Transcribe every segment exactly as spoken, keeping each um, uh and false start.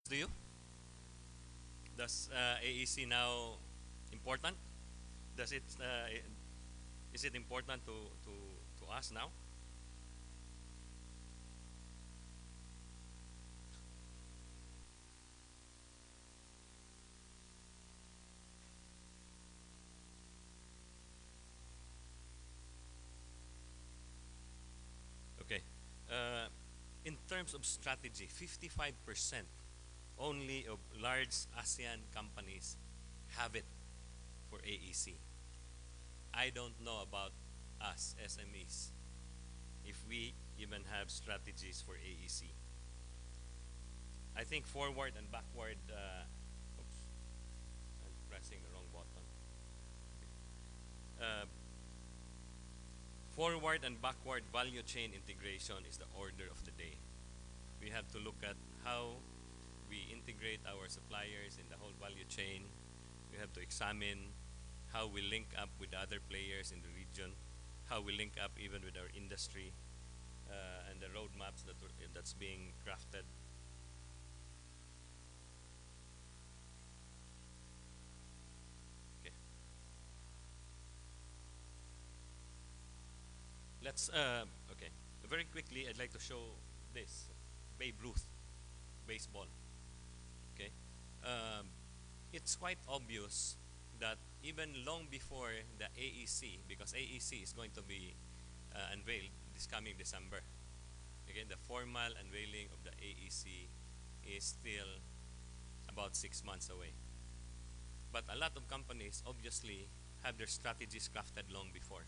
Do you? Does uh, A E C now important? Does it uh, is it important to, to, to us now? Okay. Uh, in terms of strategy, fifty-five percent only of large ASEAN companies have it for A E C. I don't know about us S M Es if we even have strategies for A E C. I think forward and backward. Uh, oops, I'm pressing the wrong button. Uh, Forward and backward value chain integration is the order of the day. We have to look at how we integrate our suppliers in the whole value chain. We have to examine how we link up with other players in the region, how we link up even with our industry, uh, and the roadmaps that were, that's being crafted. Okay, let's. Uh, okay, very quickly, I'd like to show this Babe Ruth baseball. Okay, um, it's quite obvious that even long before the A E C, because A E C is going to be uh, unveiled this coming December. Again, the formal unveiling of the A E C is still about six months away. But a lot of companies obviously have their strategies crafted long before.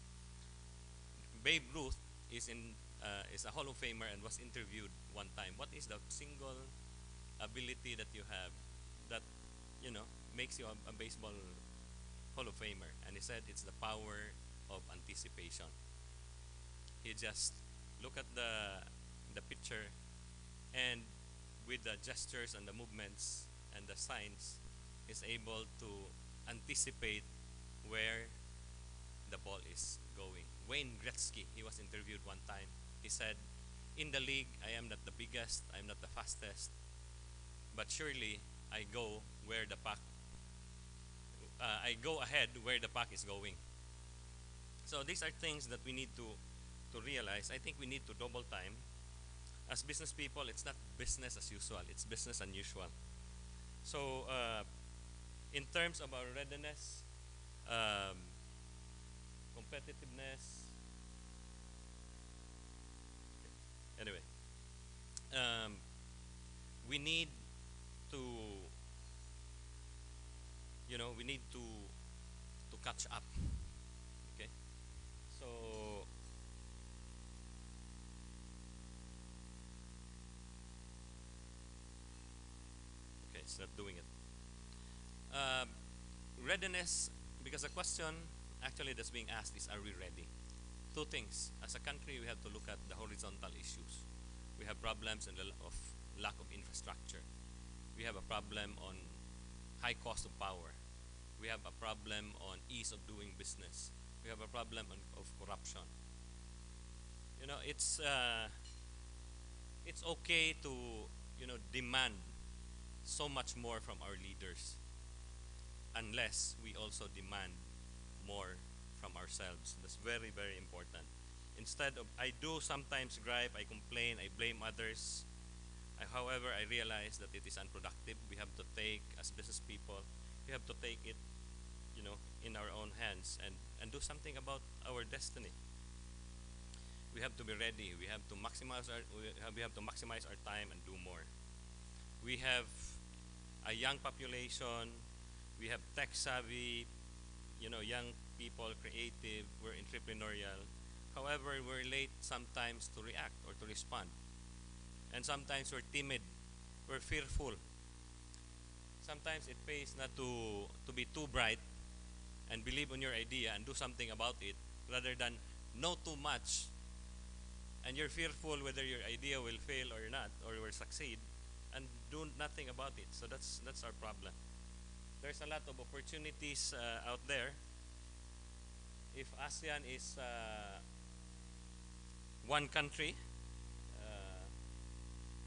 Babe Ruth is in uh, is a Hall of Famer and was interviewed one time. What is the single ability that you have that you know makes you a, a baseball Hall of Famer? And he said it's the power of anticipation. He just look at the the picture and with the gestures and the movements and the signs is able to anticipate where the ball is going. Wayne Gretzky, he was interviewed one time. He said, "In the league, I am not the biggest, I'm not the fastest, but surely I go where the puck, uh, I go ahead where the puck is going." So these are things that we need to to realize. I think we need to double time. As business people, it's not business as usual; it's business unusual. So, uh, in terms of our readiness, um, competitiveness, anyway, um, we need to, you know, we need to to catch up. Okay, so okay, it's not doing it. Um, Readiness, because the question actually that's being asked is, are we ready? Two things. As a country, we have to look at the horizontal issues. We have problems in the l- of lack of infrastructure. We have a problem on high cost of power. We have a problem on ease of doing business. We have a problem on, of corruption. You know, it's uh, it's okay to you know demand so much more from our leaders, unless we also demand more from ourselves. That's very very important. Instead of I do sometimes gripe, I complain, I blame others. I, however, I realize that it is unproductive. We have to take, as business people, we have to take it, you know, in our own hands and and do something about our destiny. We have to be ready. We have to maximize our we have, we have to maximize our time and do more. We have a young population. We have tech savvy, you know, young people, creative. We're entrepreneurial. However, we're late sometimes to react or to respond, and sometimes we're timid. We're fearful. Sometimes it pays not to to be too bright and believe on your idea and do something about it, rather than know too much and you're fearful whether your idea will fail or not or will succeed and do nothing about it. So that's that's our problem. There's a lot of opportunities uh, out there. If ASEAN is uh, one country, uh,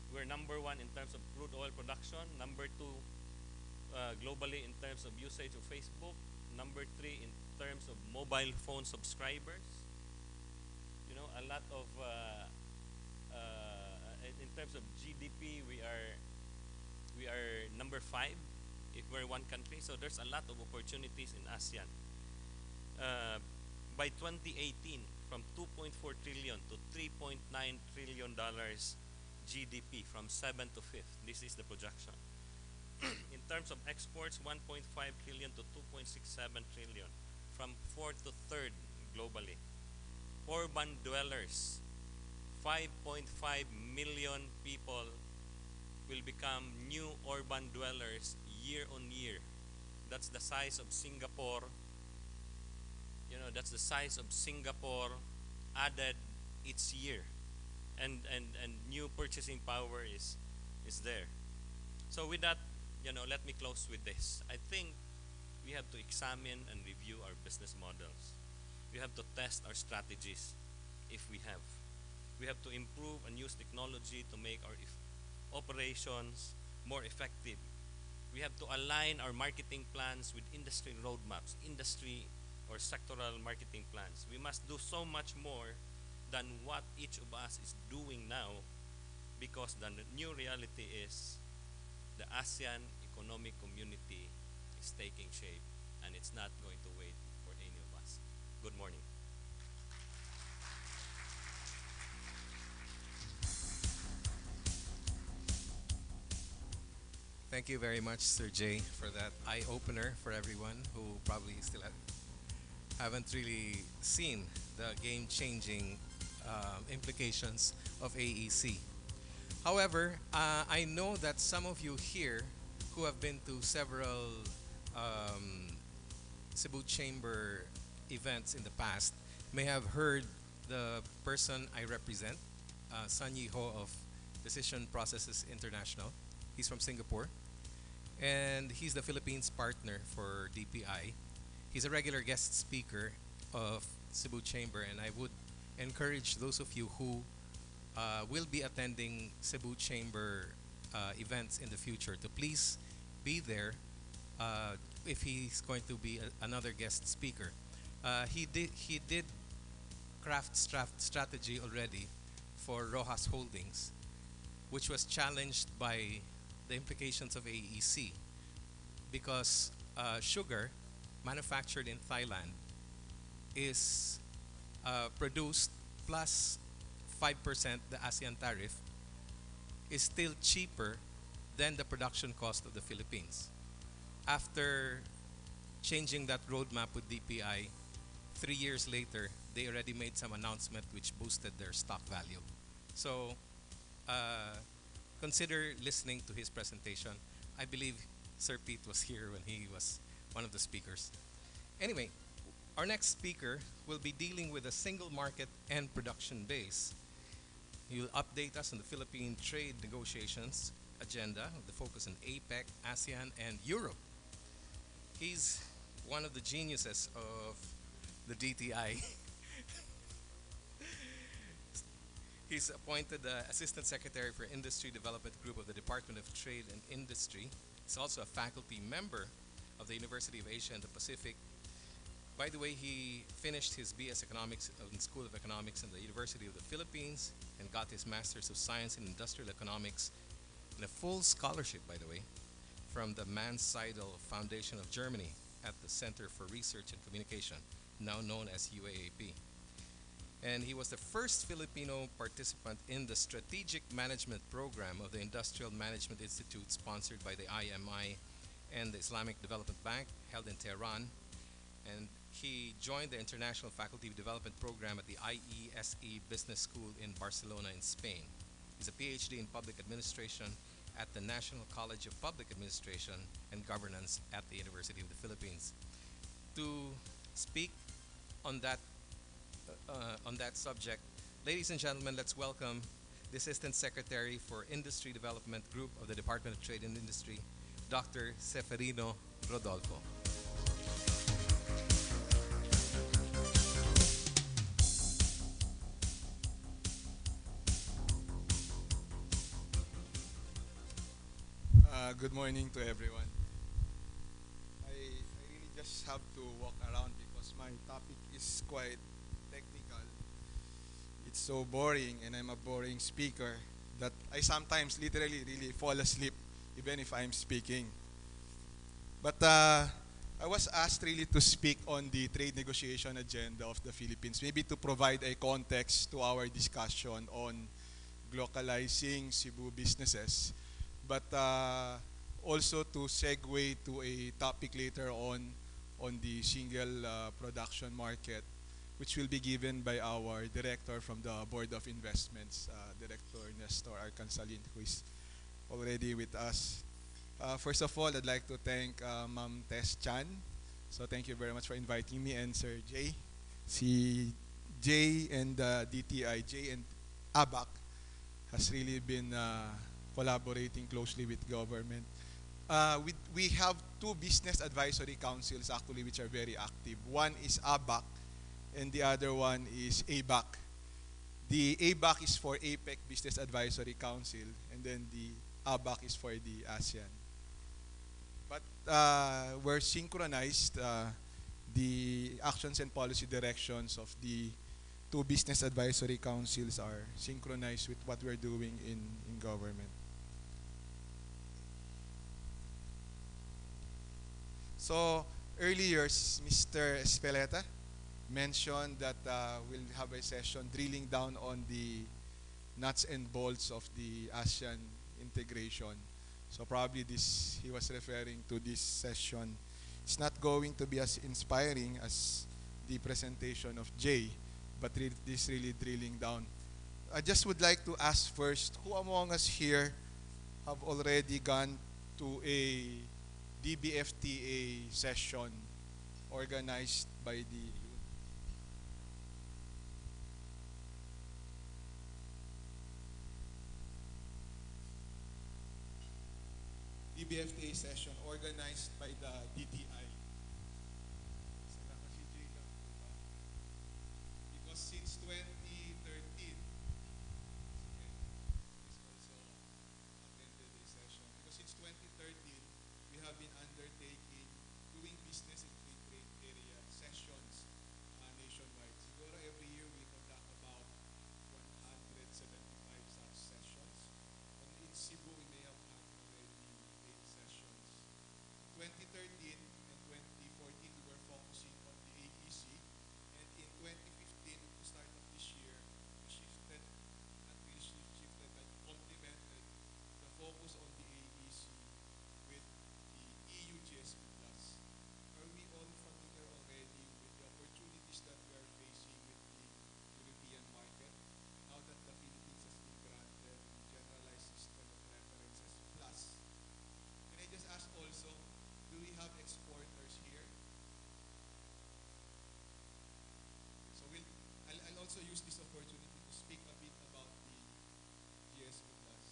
We're number one in terms of crude oil production, number two uh, globally in terms of usage of Facebook, number three in terms of mobile phone subscribers. You know, a lot of uh, uh, in in terms of G D P, we are we are number five if we're one country. So there's a lot of opportunities in ASEAN. Uh, by twenty eighteen, from two point four trillion to three point nine trillion dollars G D P, from seventh to fifth. This is the projection. In terms of exports, one point five trillion to two point six seven trillion, from fourth to third globally. Urban dwellers, five point five million people will become new urban dwellers year on year. That's the size of Singapore. You know, that's the size of Singapore added each year. And and and new purchasing power is is there. So with that, you know, let me close with this. I think we have to examine and review our business models. We have to test our strategies if we have. We have to improve and use technology to make our if operations more effective. We have to align our marketing plans with industry roadmaps, industry or sectoral marketing plans. We must do so much more than what each of us is doing now, because the new reality is the ASEAN economic community is taking shape, and it's not going to wait for any of us. Good morning. Thank you very much, Sir Jay, for that eye opener for everyone who probably still ha- haven't really seen the game changing um, implications of A E C. However, uh, I know that some of you here who have been to several um, Cebu Chamber events in the past may have heard the person I represent, uh, San Yi Ho of Decision Processes International. He's from Singapore, and he's the Philippines partner for D P I. He's a regular guest speaker of Cebu Chamber, and I would encourage those of you who uh, will be attending Cebu Chamber uh, events in the future to please be there uh, if he's going to be a, another guest speaker. Uh, he did he did craft strat- strategy already for Rojas Holdings, which was challenged by the implications of A E C, because uh, sugar manufactured in Thailand is uh, produced plus five percent the ASEAN tariff is still cheaper than the production cost of the Philippines. After changing that roadmap with D P I, three years later, they already made some announcement which boosted their stock value. So uh, consider listening to his presentation. I believe Sir Pete was here when he was one of the speakers. Anyway, our next speaker will be dealing with a single market and production base. He will update us on the Philippine trade negotiations agenda with the focus on APEC, ASEAN, and Europe. He's one of the geniuses of the D T I. He's appointed the Assistant Secretary for Industry Development Group of the Department of Trade and Industry. He's also a faculty member of the University of Asia and the Pacific. By the way, he finished his B S Economics in School of Economics in the University of the Philippines and got his Master's of Science in Industrial Economics and a full scholarship, by the way, from the Mans Seidel Foundation of Germany at the Center for Research and Communication, now known as U A A P. And he was the first Filipino participant in the Strategic Management Program of the Industrial Management Institute, sponsored by the I M I and the Islamic Development Bank, held in Tehran. And he joined the International Faculty Development Program at the I E S E Business School in Barcelona in Spain. He's a P H D in Public Administration at the National College of Public Administration and Governance at the University of the Philippines. To speak on that uh, on that subject, ladies and gentlemen, let's welcome the Assistant Secretary for Industry Development Group of the Department of Trade and Industry, Doctor Seferino Rodolfo. Uh, good morning to everyone. I, I really just have to walk around because my topic is quite technical. It's so boring, and I'm a boring speaker that I sometimes literally really fall asleep even if I'm speaking. But uh, I was asked really to speak on the trade negotiation agenda of the Philippines, maybe to provide a context to our discussion on glocalizing Cebu businesses, but uh, also to segue to a topic later on on the single uh, production market, which will be given by our director from the Board of Investments, uh, Director Nestor Arcansalin, who is already with us. Uh, first of all, I'd like to thank uh, Ma'am Tess Chan. So thank you very much for inviting me, and Sir Jay. Si Jay and uh, D T I, Jay and ABAC has really been uh, collaborating closely with government. Uh, we, we have two business advisory councils actually which are very active. One is ABAC and the other one is ABAC. The ABAC is for APEC Business Advisory Council, and then the ABAC is for the ASEAN. But uh, we're synchronized. Uh, the actions and policy directions of the two business advisory councils are synchronized with what we're doing in, in government. So earlier, Mister Espeleta mentioned that uh, we'll have a session drilling down on the nuts and bolts of the ASEAN integration. So probably this he was referring to this session. It's not going to be as inspiring as the presentation of Jay, but re- this really drilling down. I just would like to ask first, who among us here have already gone to a D B F T A session organized by the D B F T A session organized by the D T I? Salamat si Jay lang, di ba? Because since twenty thirteen, also attended a session. Because since twenty thirteen, we have been undertaking doing business in free trade area sessions uh, nationwide. Siguro every year we conduct about one hundred seventy-five such sessions. And in Cebu, we may have had already eight sessions. twenty thirteen and twenty fourteen, we were focusing on the A E C. And in twenty fifteen, at the start of this year, we shifted, not really shift- shifted, but complemented the focus on the A E C with the E U G S P Plus. Are we all familiar already with the opportunities that we are facing with the European market now that the Philippines has been granted the Generalized System of References Plus? Can I just ask also, do we have exporters here? So we'll, I'll, I'll also use this opportunity to speak a bit about the G S P Plus.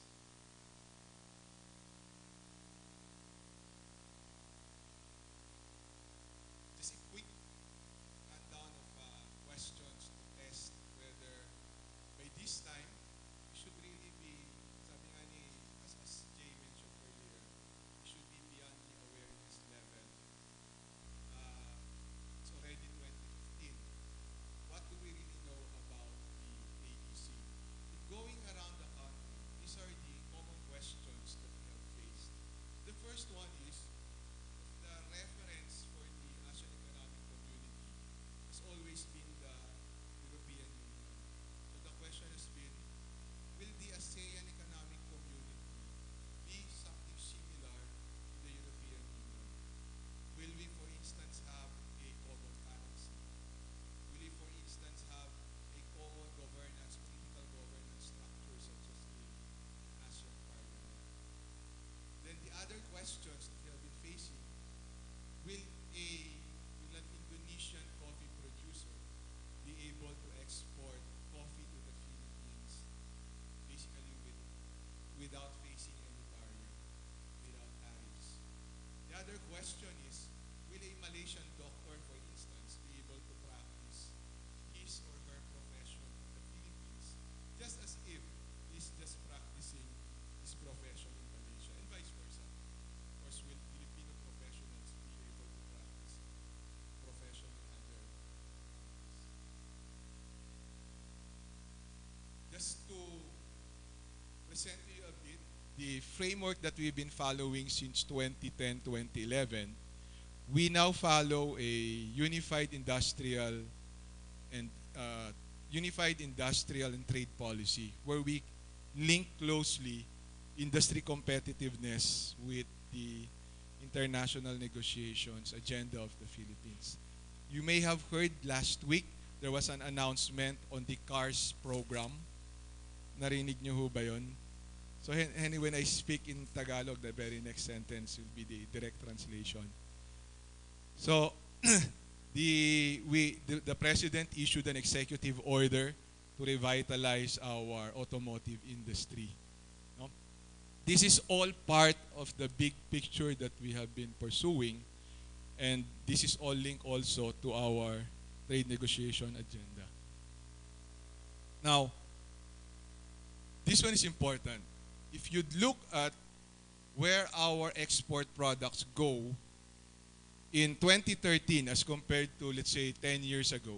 Just a quick rundown of uh, questions to test whether by this time we should really be, sabi nga ni, as, as Jay mentioned earlier, we should be beyond the awareness level. Uh, it's already twenty fifteen. What do we really know about the A E C? If going around the country, these are the common questions that we have faced. The first one is, the reference for the Asian Economic Community has always been the European Union. So the question has been, will the ASEAN Economic Community be something similar to the European Union? Will we, for instance, have a common currency? Will we, for instance, have a common governance, political governance structure such as the ASEAN Parliament? Then the other questions present to you a bit the framework that we've been following since twenty ten, twenty eleven. We now follow a unified industrial and uh, unified industrial and trade policy where we link closely industry competitiveness with the international negotiations agenda of the Philippines. You may have heard last week there was an announcement on the CARS program. Narinig niyo ho ba yun? So hen- hen- when I speak in Tagalog, the very next sentence will be the direct translation. So the we the, the president issued an executive order to revitalize our automotive industry. No? This is all part of the big picture that we have been pursuing, and this is all linked also to our trade negotiation agenda. Now, this one is important. If you'd look at where our export products go in twenty thirteen as compared to, let's say, ten years ago,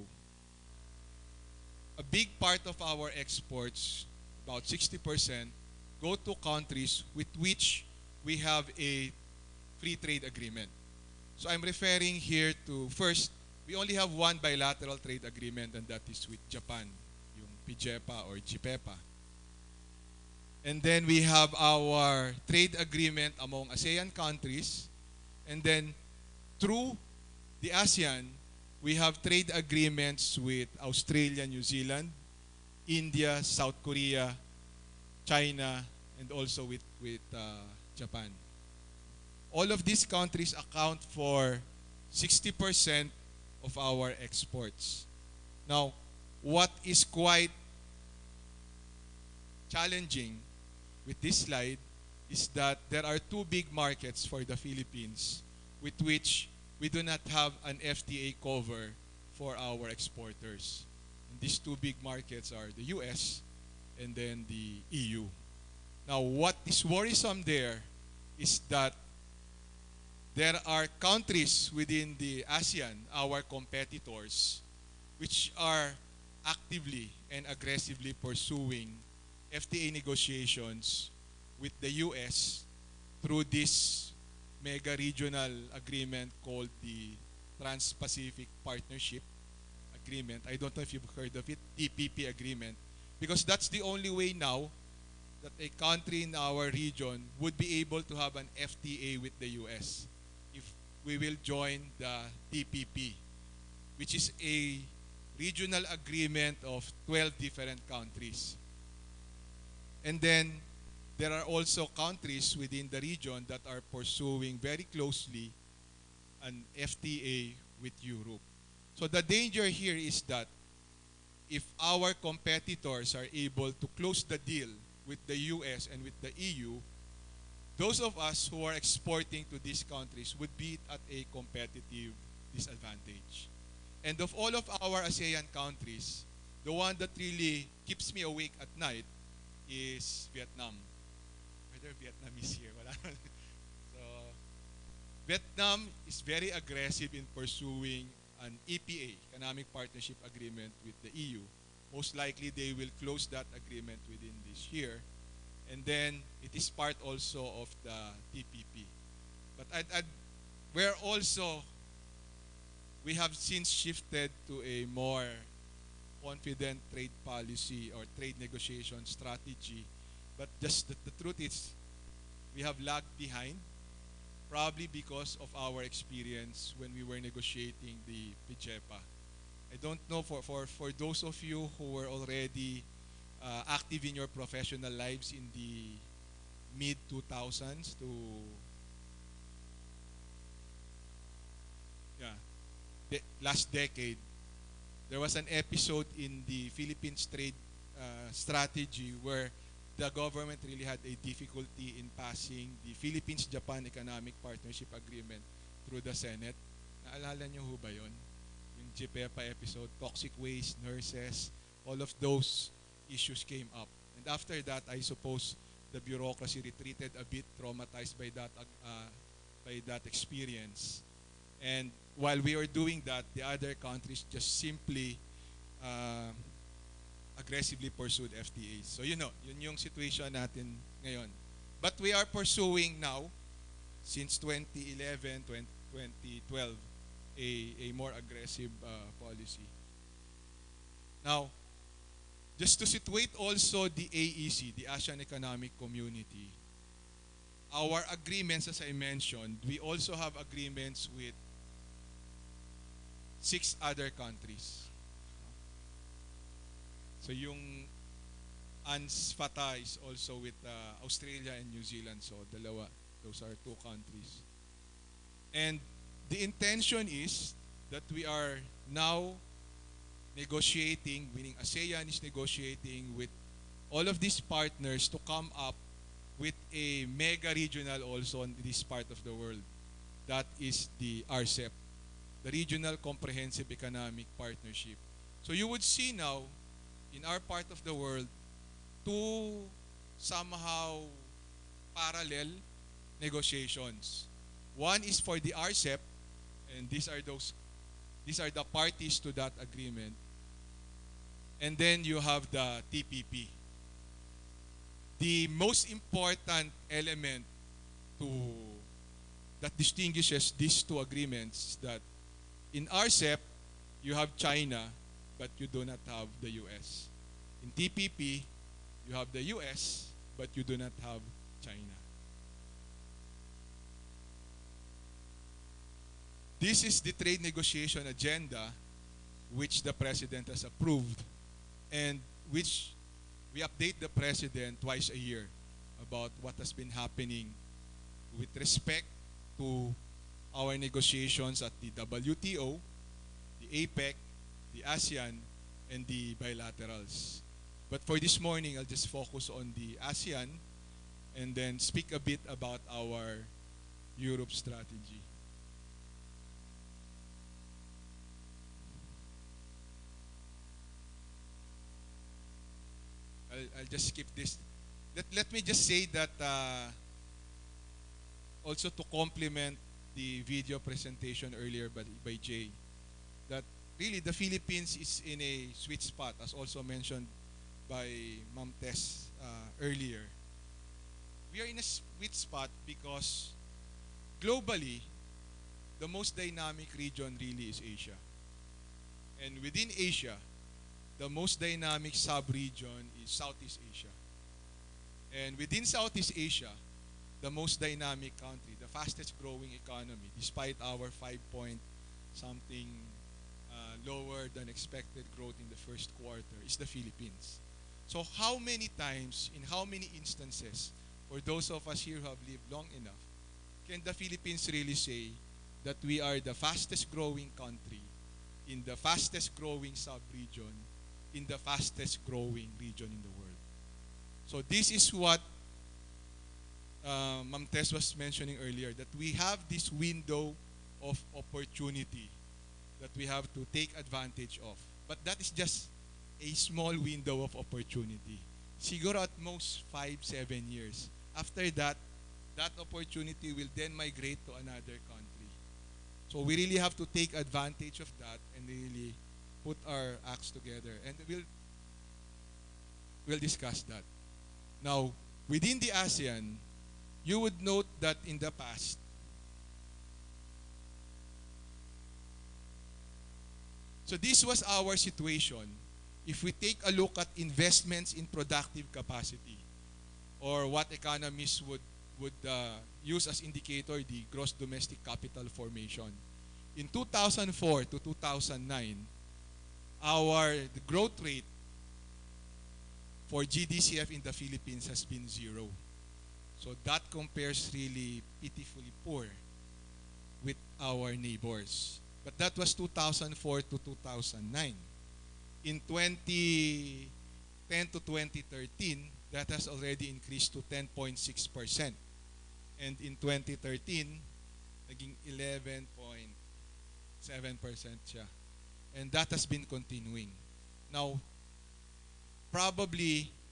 a big part of our exports, about sixty percent, go to countries with which we have a free trade agreement. So I'm referring here to, first, we only have one bilateral trade agreement, and that is with Japan, yung PIJEPA or GPEPA. And then we have our trade agreement among ASEAN countries. And then through the ASEAN, we have trade agreements with Australia, New Zealand, India, South Korea, China, and also with, with uh, Japan. All of these countries account for sixty percent of our exports. Now, what is quite challenging with this slide is that there are two big markets for the Philippines with which we do not have an F T A cover for our exporters. And these two big markets are the U S and then the E U. Now, what is worrisome there is that there are countries within the ASEAN, our competitors, which are actively and aggressively pursuing F T A negotiations with the U S through this mega regional agreement called the Trans-Pacific Partnership Agreement. I don't know if you've heard of it, T P P agreement, because that's the only way now that a country in our region would be able to have an F T A with the U S if we will join the T P P, which is a regional agreement of twelve different countries. And then there are also countries within the region that are pursuing very closely an F T A with Europe. So the danger here is that if our competitors are able to close the deal with the U S and with the E U, those of us who are exporting to these countries would be at a competitive disadvantage. And of all of our ASEAN countries, the one that really keeps me awake at night is Vietnam. Whether Vietnamese here, wala. So, Vietnam is very aggressive in pursuing an E P A, Economic Partnership Agreement with the E U. Most likely they will close that agreement within this year. And then it is part also of the T P P. But I'd, I'd, we're also, we have since shifted to a more confident trade policy or trade negotiation strategy. But just the, the truth is, we have lagged behind, probably because of our experience when we were negotiating the PIJEPA. I don't know, for, for, for those of you who were already uh, active in your professional lives in the mid two thousands to yeah, the last decade, there was an episode in the Philippines trade uh, strategy where the government really had a difficulty in passing the Philippines-Japan Economic Partnership Agreement through the Senate. Naalala niyo ho ba yun? Yung GPEPA episode, toxic waste, nurses, all of those issues came up. And after that, I suppose the bureaucracy retreated a bit, traumatized by that, uh, by that experience. And while we were doing that, the other countries just simply uh, aggressively pursued F T As. So you know, yun yung situation natin ngayon. But we are pursuing now, since twenty eleven, twenty twelve, a, a more aggressive uh, policy. Now, just to situate also the A E C, the Asian Economic Community, our agreements, as I mentioned, we also have agreements with six other countries. So yung A N S F A T A is also with uh, Australia and New Zealand. So dalawa, those are two countries. And the intention is that we are now negotiating, meaning ASEAN is negotiating with all of these partners to come up with a mega regional also in this part of the world. That is the R C E P, the Regional Comprehensive Economic Partnership. So you would see now, in our part of the world, two somehow parallel negotiations. One is for the R C E P, and these are those these are the parties to that agreement. And then you have the T P P. The most important element to that distinguishes these two agreements is that in R C E P you have China, but you do not have the U S. In T P P you have the U S, but you do not have China. This is the trade negotiation agenda which the President has approved and which we update the President twice a year about what has been happening with respect to our negotiations at the W T O, the APEC, the ASEAN, and the bilaterals. But for this morning, I'll just focus on the ASEAN and then speak a bit about our Europe strategy. I'll, I'll just skip this. Let, let me just say that uh, also to complement the video presentation earlier by, by Jay, that really the Philippines is in a sweet spot, as also mentioned by Ma'am Tess uh, earlier. We are in a sweet spot because globally, the most dynamic region really is Asia. And within Asia, the most dynamic sub-region is Southeast Asia. And within Southeast Asia, the most dynamic country, the fastest growing economy, despite our five point something uh, lower than expected growth in the first quarter, is the Philippines. So how many times, in how many instances, for those of us here who have lived long enough, can the Philippines really say that we are the fastest growing country in the fastest growing sub-region in the fastest growing region in the world? So this is what uh, Ma'am Tess was mentioning earlier, that we have this window of opportunity that we have to take advantage of. But that is just a small window of opportunity. Siguro at most five, seven years. After that, that opportunity will then migrate to another country. So we really have to take advantage of that and really put our acts together. And we'll, we'll discuss that. Now, within the ASEAN, you would note that in the past, so this was our situation. If we take a look at investments in productive capacity, or what economists would, would uh, use as indicator, the gross domestic capital formation. In two thousand four to two thousand nine, our the growth rate for G D C F in the Philippines has been zero. So that compares really pitifully poor with our neighbors. But that was two thousand four to two thousand nine. In twenty ten to twenty thirteen, that has already increased to ten point six percent. And in twenty thirteen, naging eleven point seven percent siya. And that has been continuing. Now, probably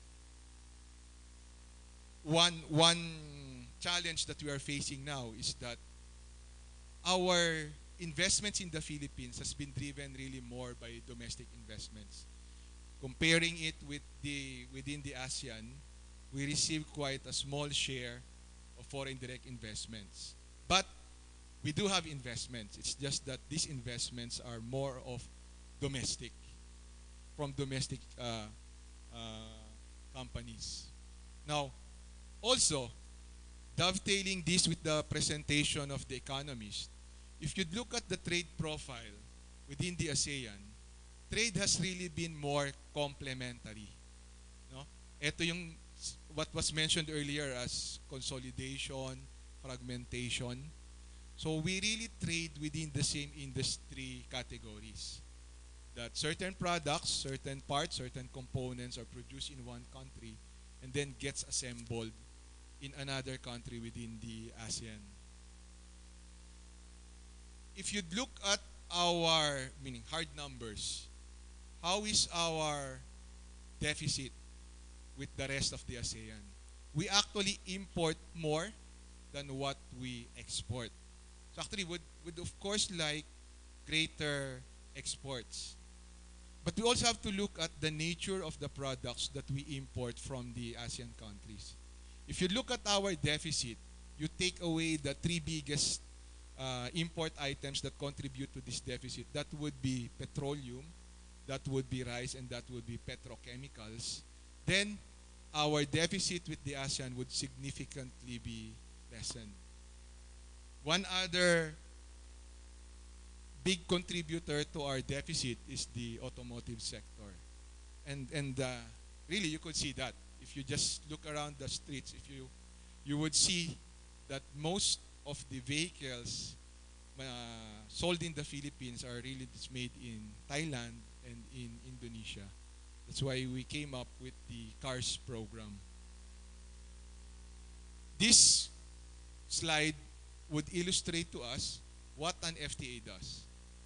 one, one challenge that we are facing now is that our investments in the Philippines has been driven really more by domestic investments. Comparing it with the within the ASEAN, we receive quite a small share of foreign direct investments. But we do have investments. It's just that these investments are more of domestic, from domestic uh, uh, companies. Now, also, dovetailing this with the presentation of the economist, if you look at the trade profile within the ASEAN, trade has really been more complementary. No? Ito yung what was mentioned earlier as consolidation, fragmentation. So we really trade within the same industry categories. That certain products, certain parts, certain components are produced in one country and then gets assembled in another country within the ASEAN. If you look at our, meaning hard numbers, how is our deficit with the rest of the ASEAN? We actually import more than what we export. So actually, would would of course like greater exports. But we also have to look at the nature of the products that we import from the ASEAN countries. If you look at our deficit, you take away the three biggest uh, import items that contribute to this deficit. That would be petroleum, that would be rice, and that would be petrochemicals. Then our deficit with the ASEAN would significantly be lessened. One other big contributor to our deficit is the automotive sector. And, and uh, really, you could see that. If you just look around the streets, if you, you would see that most of the vehicles uh, sold in the Philippines are really just made in Thailand and in Indonesia. That's why we came up with the CARS program. This slide would illustrate to us what an F T A does.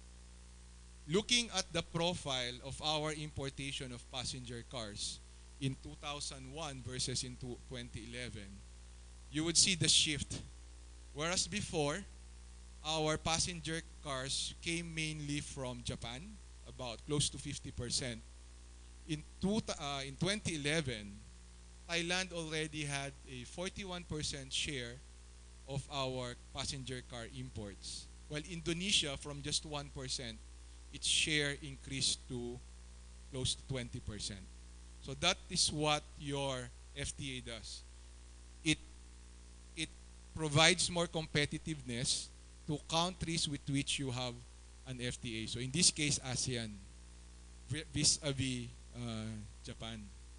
Looking at the profile of our importation of passenger cars in two thousand one versus in twenty eleven, you would see the shift. Whereas before, our passenger cars came mainly from Japan, about close to fifty percent. In, two, uh, in twenty eleven, Thailand already had a forty-one percent share of our passenger car imports, while Indonesia, from just one percent, its share increased to close to twenty percent. So that is what your F T A does. It, it provides more competitiveness to countries with which you have an F T A. So in this case, ASEAN, vis-a-vis uh, Japan.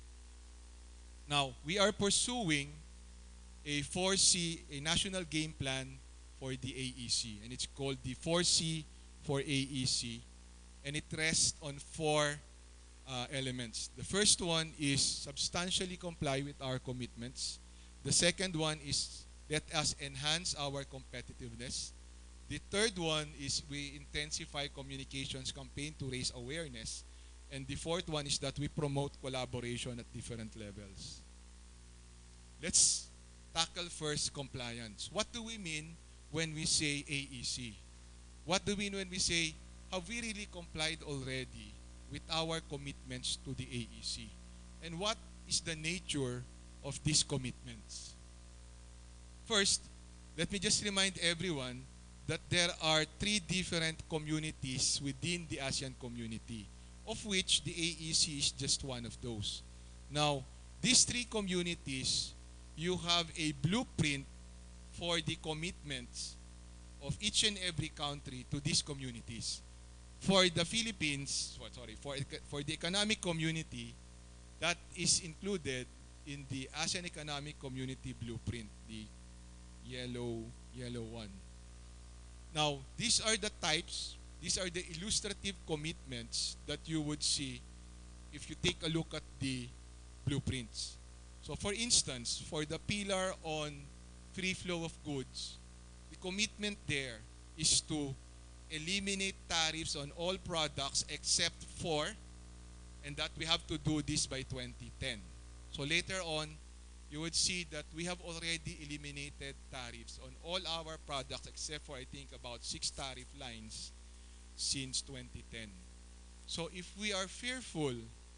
Now, we are pursuing a four C, a national game plan for the A E C, and it's called the four C for A E C, and it rests on four uh, elements. The first one is substantially comply with our commitments. The second one is let us enhance our competitiveness. The third one is we intensify communications campaign to raise awareness. And the fourth one is that we promote collaboration at different levels. Let's tackle first compliance. What do we mean when we say A E C? What do we mean when we say, have we really complied already with our commitments to the A E C? And what is the nature of these commitments? First, let me just remind everyone that there are three different communities within the ASEAN community, of which the A E C is just one of those. Now, these three communities, you have a blueprint for the commitments of each and every country to these communities. For the Philippines, sorry, for, for the economic community, that is included in the ASEAN Economic Community Blueprint, the yellow, yellow one. Now, these are the types, these are the illustrative commitments that you would see if you take a look at the blueprints. So for instance, for the pillar on free flow of goods, the commitment there is to eliminate tariffs on all products except for, and that we have to do this by twenty ten. So later on, you would see that we have already eliminated tariffs on all our products except for, I think, about six tariff lines since twenty ten. So if we are fearful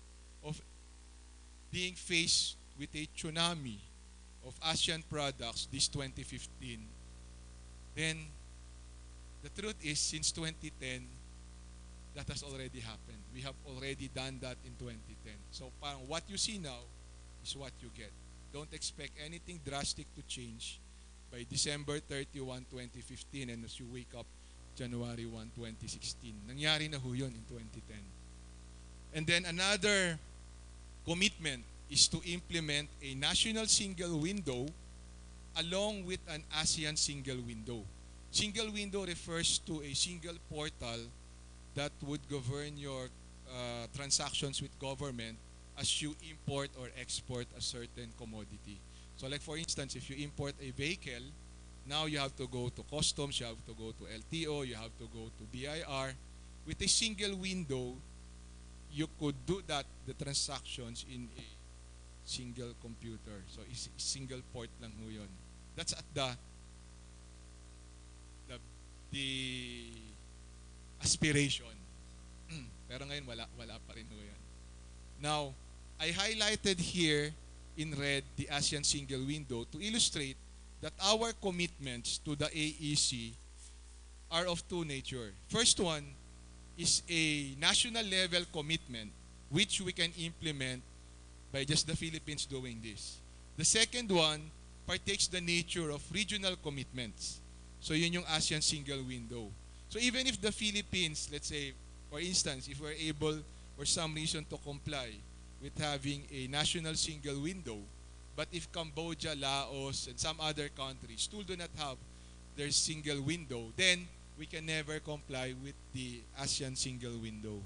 of being faced with a tsunami of ASEAN products this twenty fifteen, then the truth is, since twenty ten, that has already happened. We have already done that in twenty ten. So parang what you see now is what you get. Don't expect anything drastic to change by December thirty-first, twenty fifteen, and as you wake up January first, twenty sixteen. Nangyari na ho yun in twenty ten. And then another commitment is to implement a national single window along with an ASEAN single window. Single window refers to a single portal that would govern your uh, transactions with government as you import or export a certain commodity. So like for instance, if you import a vehicle, now you have to go to customs, you have to go to L T O, you have to go to B I R. With a single window, you could do that, the transactions in a single computer. So is single port lang ho yun. That's at the the, the aspiration. Pero ngayon wala wala pa rin ho yan. Now, I highlighted here in red the ASEAN single window to illustrate that our commitments to the A E C are of two nature. First one is a national level commitment which we can implement by just the Philippines doing this. The second one partakes the nature of regional commitments. So yun yung ASEAN single window. So even if the Philippines, let's say, for instance, if we're able for some reason to comply with having a national single window, but if Cambodia, Laos, and some other countries still do not have their single window, then we can never comply with the ASEAN single window.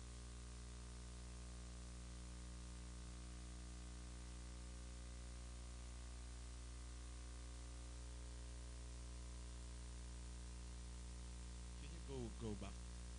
Can you go go back?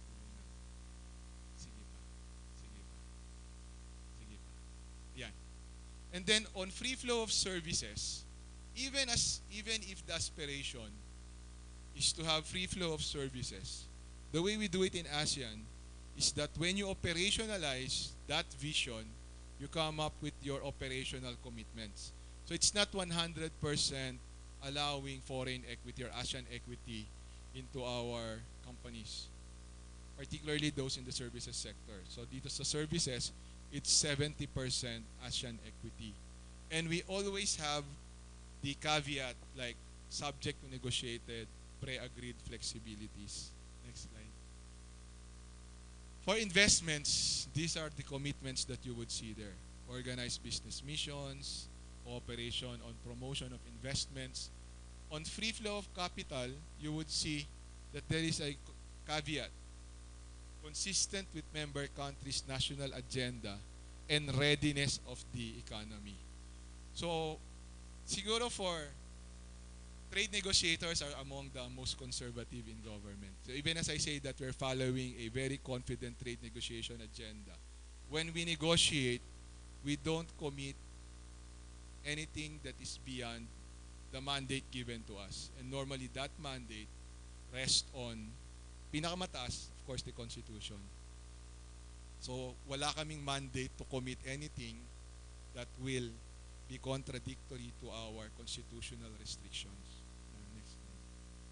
Sige pa. Sige pa. Sige pa. Yan. And then on free flow of services, even as even if the aspiration is to have free flow of services, the way we do it in ASEAN is that when you operationalize that vision, you come up with your operational commitments. So it's not one hundred percent allowing foreign equity or ASEAN equity into our companies, particularly those in the services sector. So dito sa services, it's seventy percent ASEAN equity. And we always have the caveat like subject to negotiated, pre-agreed flexibilities. Next slide. For investments, these are the commitments that you would see there. Organized business missions, cooperation on promotion of investments. On free flow of capital, you would see that there is a caveat consistent with member countries' national agenda and readiness of the economy. So, siguro for trade negotiators are among the most conservative in government. So even as I say that we're following a very confident trade negotiation agenda, when we negotiate, we don't commit anything that is beyond the mandate given to us. And normally that mandate rests on pinakamataas, of course, the Constitution. So wala kaming mandate to commit anything that will be contradictory to our constitutional restrictions. Uh, next slide.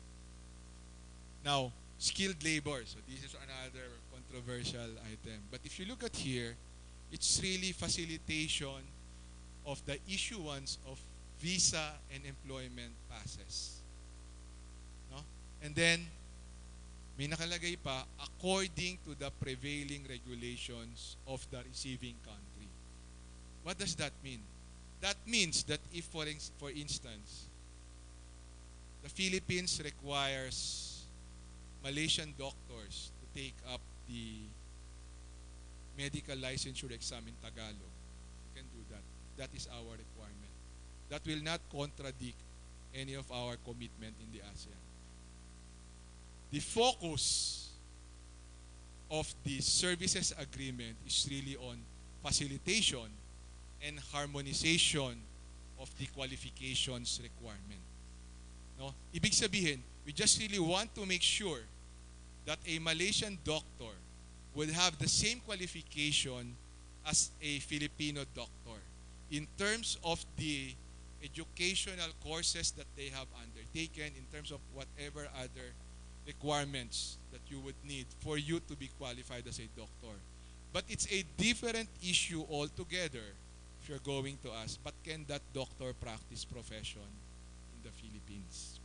Now, skilled labor. So this is another controversial item. But if you look at here, it's really facilitation of the issuance of visa and employment passes. No? And then, may nakalagay pa, according to the prevailing regulations of the receiving country. What does that mean? That means that if, for, for instance, the Philippines requires Malaysian doctors to take up the medical licensure exam in Tagalog, we can do that. That is our requirement. That will not contradict any of our commitment in the ASEAN. The focus of the services agreement is really on facilitation and harmonization of the qualifications requirement. No? Ibig sabihin, we just really want to make sure that a Malaysian doctor will have the same qualification as a Filipino doctor in terms of the educational courses that they have undertaken, in terms of whatever other requirements that you would need for you to be qualified as a doctor. But it's a different issue altogether if you're going to ask, but can that doctor practice profession in the Philippines?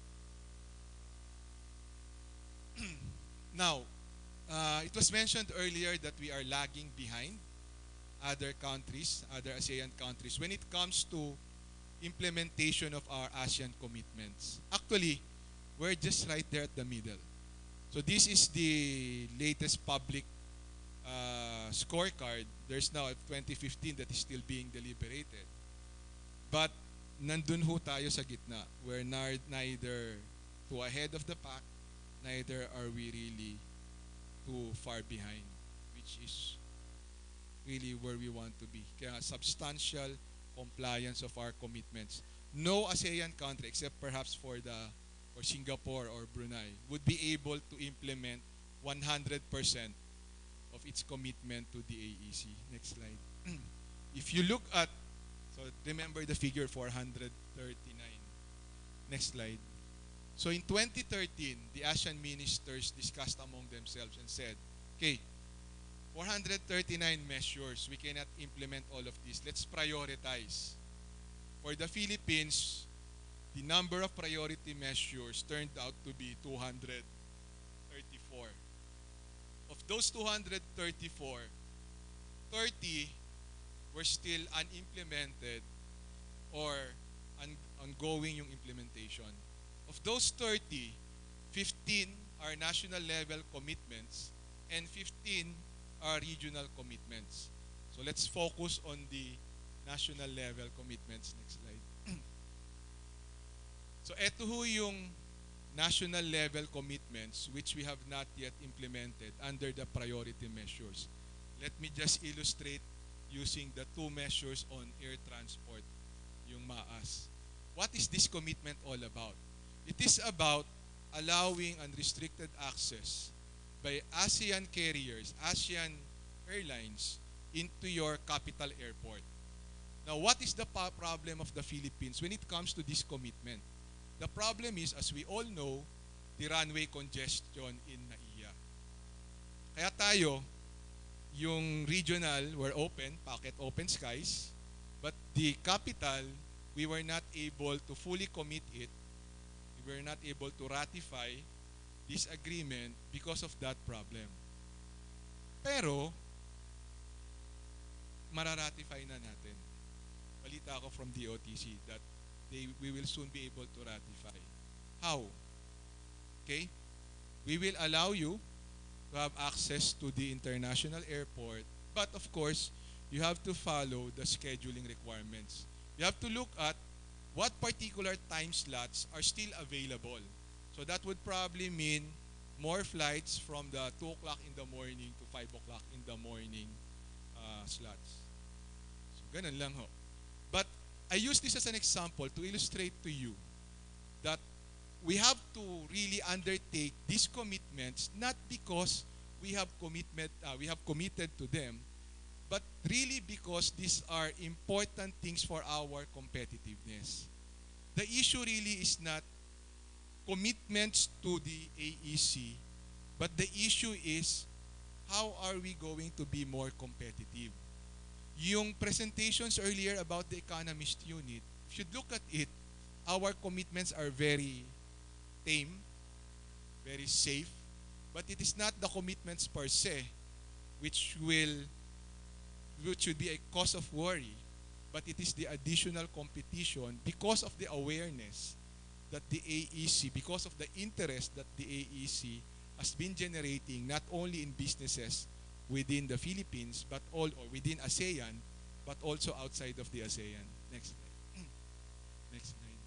Now, uh, it was mentioned earlier that we are lagging behind other countries, other ASEAN countries, when it comes to implementation of our ASEAN commitments. Actually, we're just right there at the middle. So this is the latest public uh, scorecard. There's now a twenty fifteen that is still being deliberated. But nandun ho tayo sa gitna. We're nar- neither too ahead of the pack, neither are we really too far behind, which is really where we want to be. Kaya substantial compliance of our commitments. No ASEAN country, except perhaps for the or Singapore or Brunei, would be able to implement one hundred percent of its commitment to the A E C. Next slide. If you look at, so remember the figure four hundred thirty-nine. Next slide. So in twenty thirteen, the ASEAN ministers discussed among themselves and said, okay, four hundred thirty-nine measures, we cannot implement all of these. Let's prioritize. For the Philippines, the number of priority measures turned out to be two hundred thirty-four. Of those two hundred thirty-four, thirty were still unimplemented or un- ongoing yung implementation. Of those thirty, fifteen are national level commitments and fifteen are regional commitments. So let's focus on the national level commitments. Next slide. So eto ho yung national level commitments which we have not yet implemented under the priority measures. Let me just illustrate using the two measures on air transport, yung MAAS. What is this commitment all about? It is about allowing unrestricted access by ASEAN carriers, ASEAN airlines, into your capital airport. Now, what is the problem of the Philippines when it comes to this commitment? The problem is, as we all know, the runway congestion in NAIA. Kaya tayo, yung regional were open, pocket open skies, but the capital, we were not able to fully commit it. We were not able to ratify this agreement because of that problem. Pero, mararatify na natin. Balita ako from D O T C that they, we will soon be able to ratify. How? Okay? We will allow you to have access to the international airport, but of course, you have to follow the scheduling requirements. You have to look at what particular time slots are still available. So that would probably mean more flights from the two o'clock in the morning to five o'clock in the morning uh, slots. So ganun lang ho. But I use this as an example to illustrate to you that we have to really undertake these commitments not because we have commitment, uh, we have committed to them, but really because these are important things for our competitiveness. The issue really is not commitments to the A E C, but the issue is how are we going to be more competitive? Yung presentations earlier about the economist unit, if you look at it, our commitments are very tame, very safe, but it is not the commitments per se which will which should be a cause of worry, but it is the additional competition because of the awareness that the A E C, because of the interest that the A E C has been generating not only in businesses within the Philippines, but all or within ASEAN, but also outside of the ASEAN. Next slide. Next slide.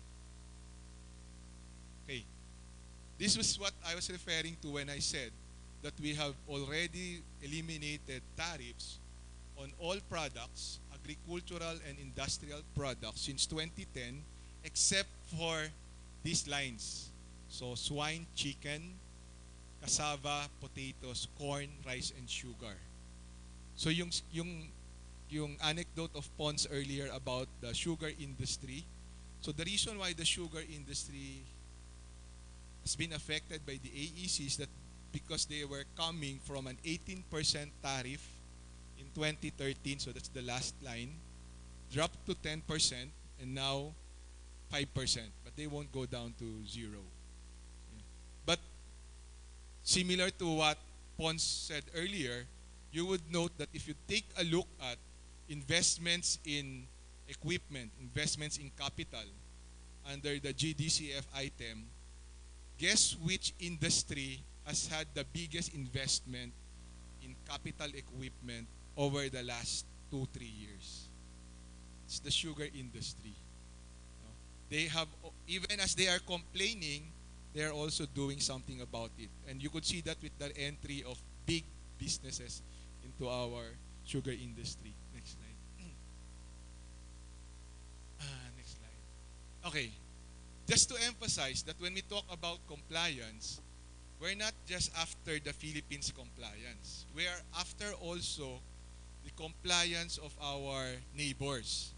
Okay. This was what I was referring to when I said that we have already eliminated tariffs on all products, agricultural and industrial products since twenty ten, except for these lines. So swine, chicken, cassava, potatoes, corn, rice, and sugar. So yung, yung yung anecdote of Pons earlier about the sugar industry. So the reason why the sugar industry has been affected by the A E C is that because they were coming from an eighteen percent tariff in twenty thirteen, so that's the last line, dropped to ten percent, and now five percent, but they won't go down to zero. Yeah. But similar to what Pons said earlier, you would note that if you take a look at investments in equipment, investments in capital under the G D C F item, guess which industry has had the biggest investment in capital equipment over the last two, three years? It's the sugar industry. No? They have, even as they are complaining, they are also doing something about it. And you could see that with the entry of big businesses into our sugar industry. Next slide. ah, next slide. Okay. Just to emphasize that when we talk about compliance, we're not just after the Philippines compliance. We are after also the compliance of our neighbors.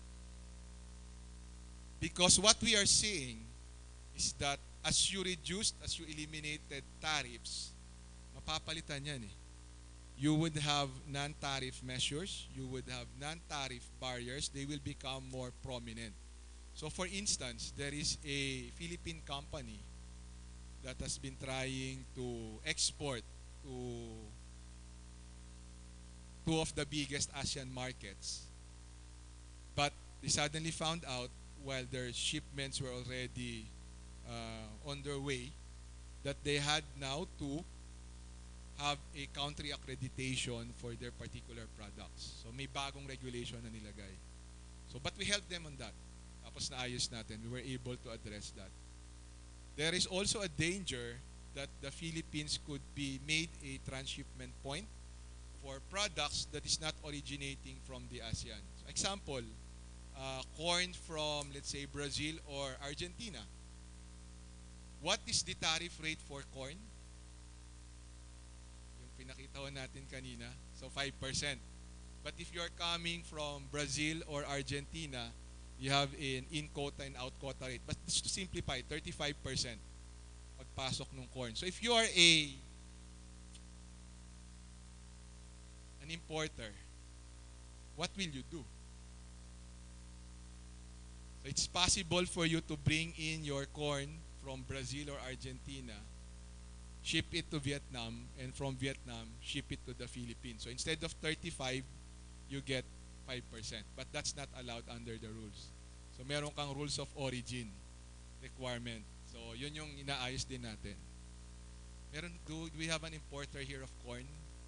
Because what we are seeing is that as you reduced, as you eliminated tariffs, mapapalitan yan eh. You would have non-tariff measures, you would have non-tariff barriers, they will become more prominent. So for instance, there is a Philippine company that has been trying to export to two of the biggest ASEAN markets. But they suddenly found out while their shipments were already uh, on their way that they had now to have a country accreditation for their particular products. So may bagong regulation na nilagay. So but we helped them on that. Tapos naayos natin. We were able to address that. There is also a danger that the Philippines could be made a transshipment point for products that is not originating from the ASEAN. So example, uh, corn from, let's say, Brazil or Argentina. What is the tariff rate for corn? Yung pinakita ho natin kanina. So five percent. But if you're coming from Brazil or Argentina, you have an in-quota and out-quota rate. But just to simplify, thirty-five percent pagpasok ng corn. So if you are a an importer, what will you do? So it's possible for you to bring in your corn from Brazil or Argentina, ship it to Vietnam, and from Vietnam, ship it to the Philippines. So instead of thirty-five, you get five percent. But that's not allowed under the rules. So meron kang rules of origin requirement. So yun yung inaayos din natin. Meron, do we have an importer here of corn?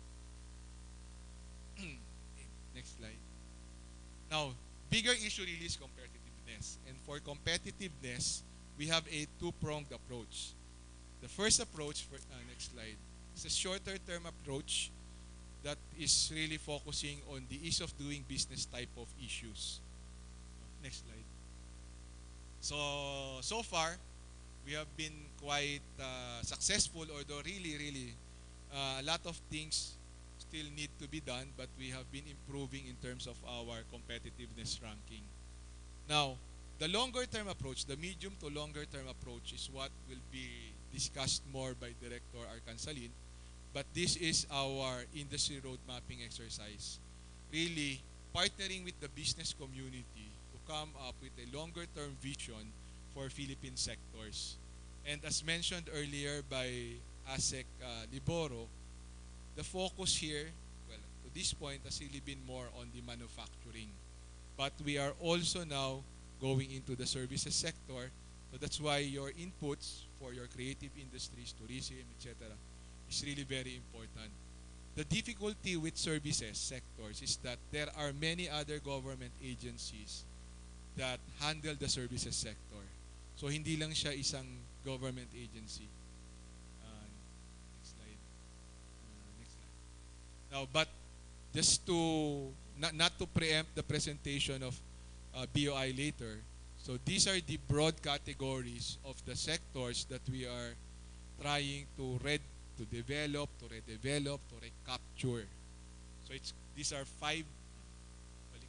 Next slide. Now, bigger issue really is competitiveness. And for competitiveness, we have a two-pronged approach. The first approach, for uh, next slide, is a shorter-term approach that is really focusing on the ease of doing business type of issues. Next slide. So, so far, we have been quite uh, successful, although really, really, uh, a lot of things still need to be done, but we have been improving in terms of our competitiveness ranking. Now, the longer-term approach, the medium to longer-term approach is what will be discussed more by Director Arcansalin, but this is our industry road mapping exercise. Really, partnering with the business community to come up with a longer-term vision for Philippine sectors. And as mentioned earlier by ASEC uh, Liboro, the focus here, well, to this point, has really been more on the manufacturing. But we are also now going into the services sector. So that's why your inputs for your creative industries, tourism, et cetera, is really very important. The difficulty with services sectors is that there are many other government agencies that handle the services sector. So hindi lang siya isang government agency. Uh, next slide. Uh, next slide. Now, but just to not, not to preempt the presentation of uh, B O I later, so these are the broad categories of the sectors that we are trying to red to develop, to redevelop, to recapture. So it's these are five.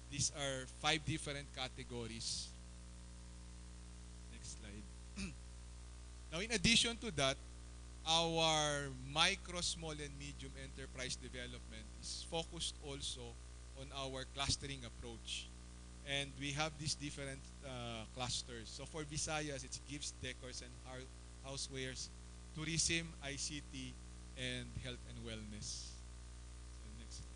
These are five different categories. Next slide. Now, in addition to that, our micro, small, and medium enterprise development is focused also on our clustering approach. And we have these different uh, clusters. So for Visayas, it's gifts, decors, and housewares, tourism, I C T, and health and wellness. So next slide.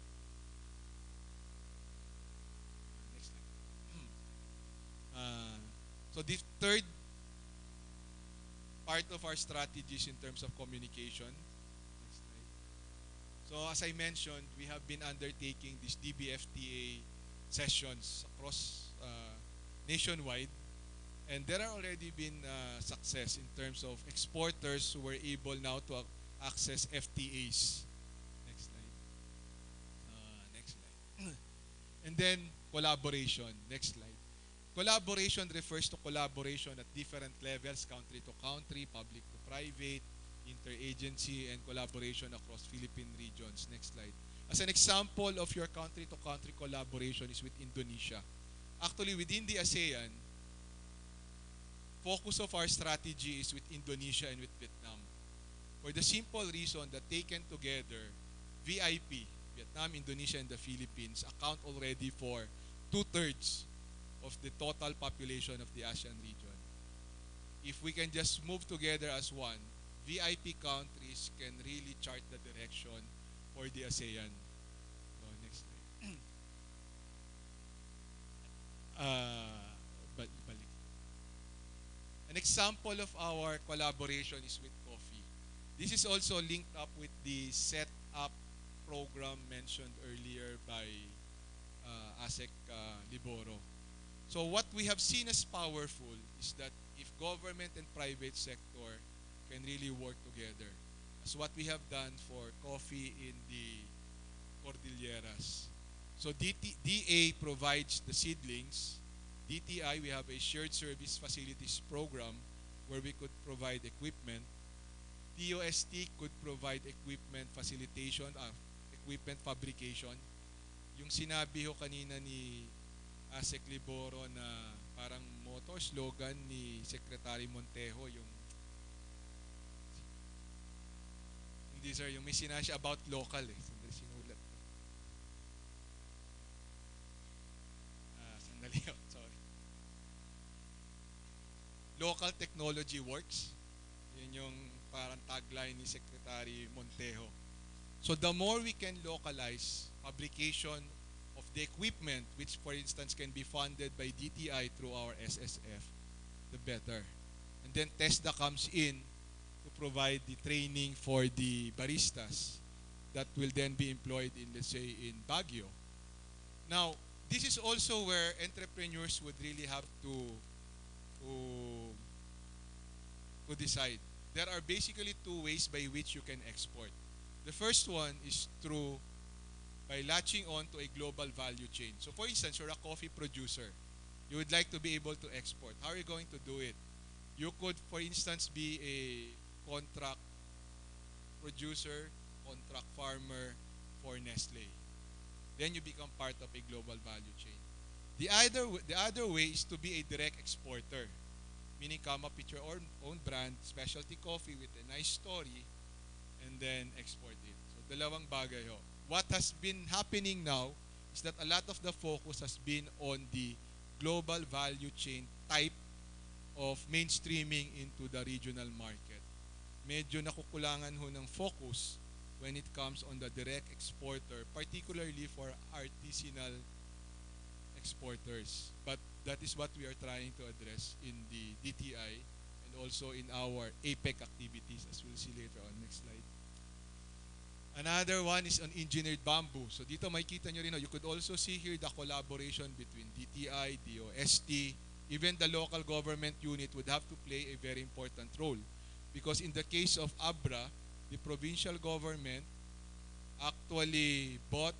Uh, next slide. Uh, so the third part of our strategies in terms of communication. Next slide. So as I mentioned, we have been undertaking these D B F T A sessions across uh, nationwide, and there are already been uh, success in terms of exporters who were able now to ac- access F T As. Next slide. Uh, next slide. And then collaboration. Next slide. Collaboration refers to collaboration at different levels, country to country, public to private, interagency, and collaboration across Philippine regions. Next slide. As an example of your country-to-country collaboration is with Indonesia. Actually, within the ASEAN, focus of our strategy is with Indonesia and with Vietnam. For the simple reason that taken together, V I P, Vietnam, Indonesia, and the Philippines, account already for two-thirds of the total population of the ASEAN region. If we can just move together as one, V I P countries can really chart the direction for the ASEAN. So, next slide. uh, bal- balik. An example of our collaboration is with coffee. This is also linked up with the set up program mentioned earlier by uh, ASEC uh, Liboro. So what we have seen as powerful is that if government and private sector can really work together, as what we have done for coffee in the Cordilleras. So D T, D A provides the seedlings. D T I, we have a shared service facilities program where we could provide equipment. D O S T could provide equipment facilitation, uh, equipment fabrication. Yung sinabi ho kanina ni ASEC Liboro na parang motto slogan ni Secretary Montejo, yung hindi sir, yung may sinabi siya about local eh. Sandali sinulat ko. Ah, sandali ho, sorry. Local technology works. Yun yung parang tagline ni Secretary Montejo. So the more we can localize fabrication of the equipment, which for instance can be funded by D T I through our S S F, the better. And then TESDA comes in to provide the training for the baristas that will then be employed in, let's say, in Baguio. Now, this is also where entrepreneurs would really have to, to, to decide. There are basically two ways by which you can export. The first one is through by latching on to a global value chain. So for instance, you're a coffee producer. You would like to be able to export. How are you going to do it? You could, for instance, be a contract producer, contract farmer for Nestle. Then you become part of a global value chain. The other, the other way is to be a direct exporter, meaning come up with your own, own brand, specialty coffee with a nice story, and then export it. So dalawang bagay ho. What has been happening now is that a lot of the focus has been on the global value chain type of mainstreaming into the regional market. Medyo nakukulangan ho ng focus when it comes on the direct exporter, particularly for artisanal exporters. But that is what we are trying to address in the D T I and also in our APEC activities, as we'll see later on. Next slide. Another one is on engineered bamboo. So dito makikita nyo rin, you could also see here the collaboration between D T I, D O S T, even the local government unit would have to play a very important role. Because in the case of Abra, the provincial government actually bought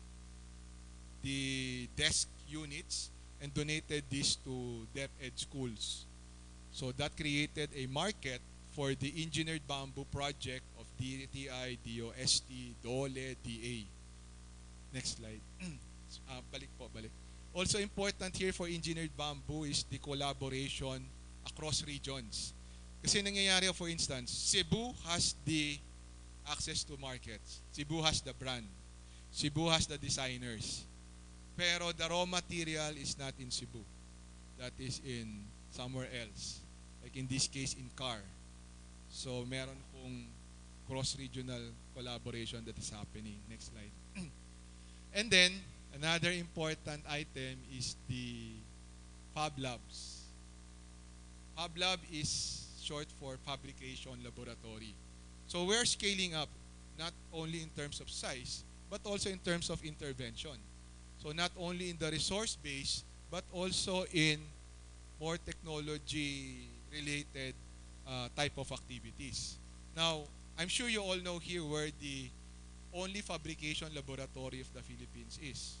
the desk units and donated this to DepEd schools. So that created a market for the engineered bamboo project of D T I, D O S T, D O L E, D A. Next slide. Uh, balik po, balik. Also important here for engineered bamboo is the collaboration across regions. Kasi nangyayari, for instance, Cebu has the access to markets. Cebu has the brand. Cebu has the designers. Pero the raw material is not in Cebu. That is in somewhere else. Like in this case, in car. So meron pong cross-regional collaboration that is happening. Next slide. And then, another important item is the Fab Labs. Fab Lab is short for Fabrication Laboratory. So we're scaling up, not only in terms of size, but also in terms of intervention. So not only in the resource base, but also in more technology-related uh, type of activities. Now, I'm sure you all know here where the only fabrication laboratory of the Philippines is.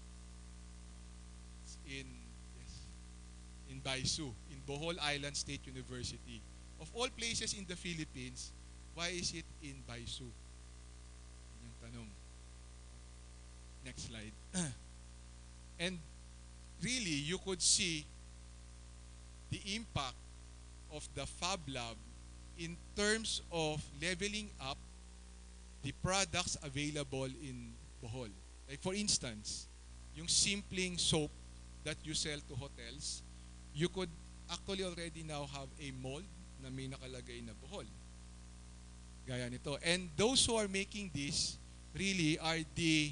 It's in, yes, in Baisu, in Bohol Island State University. Of all places in the Philippines, why is it in Baisu? Yun yung tanong. Next slide. And really, you could see the impact of the Fab Lab in terms of leveling up the products available in Bohol. Like for instance, yung simpleng soap that you sell to hotels, you could actually already now have a mold na may nakalagay na Bohol. Gaya nito. And those who are making this really are the,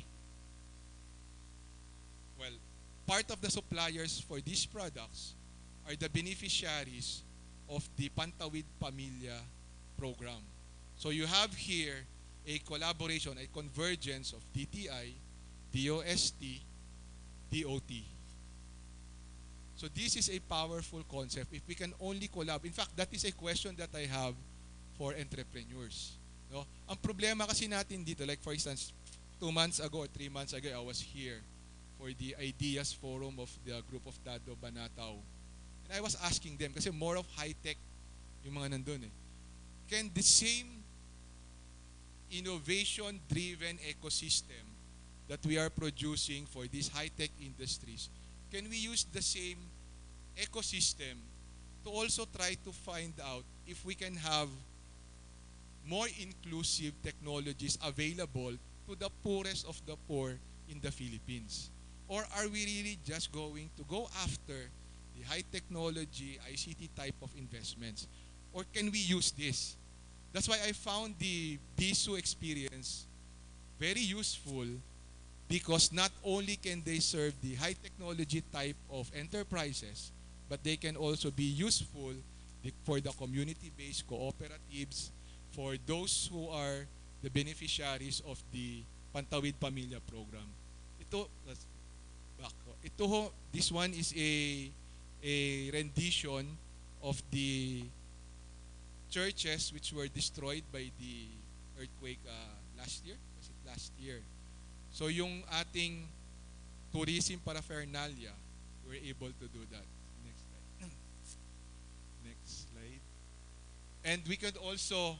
well, part of the suppliers for these products are the beneficiaries of the Pantawid Pamilya program. So you have here a collaboration, a convergence of D T I, D O S T, D O T. So this is a powerful concept. If we can only collab, in fact, that is a question that I have for entrepreneurs. No? Ang problema kasi natin dito, like for instance, two months ago or three months ago, I was here for the Ideas Forum of the group of Dado Banataw. And I was asking them, kasi more of high-tech yung mga nandun eh. Can the same innovation-driven ecosystem that we are producing for these high-tech industries, can we use the same ecosystem to also try to find out if we can have more inclusive technologies available to the poorest of the poor in the Philippines? Or are we really just going to go after the high technology, I C T type of investments? Or can we use this? That's why I found the B I S U experience very useful, because not only can they serve the high technology type of enterprises, but they can also be useful for the community-based cooperatives, for those who are the beneficiaries of the Pantawid Pamilya program. Ito, let's back. Ito ho, this one is a a rendition of the churches which were destroyed by the earthquake uh, last year. Was it last year? So yung ating tourism paraphernalia, we're able to do that. Next slide. Next slide. And we could also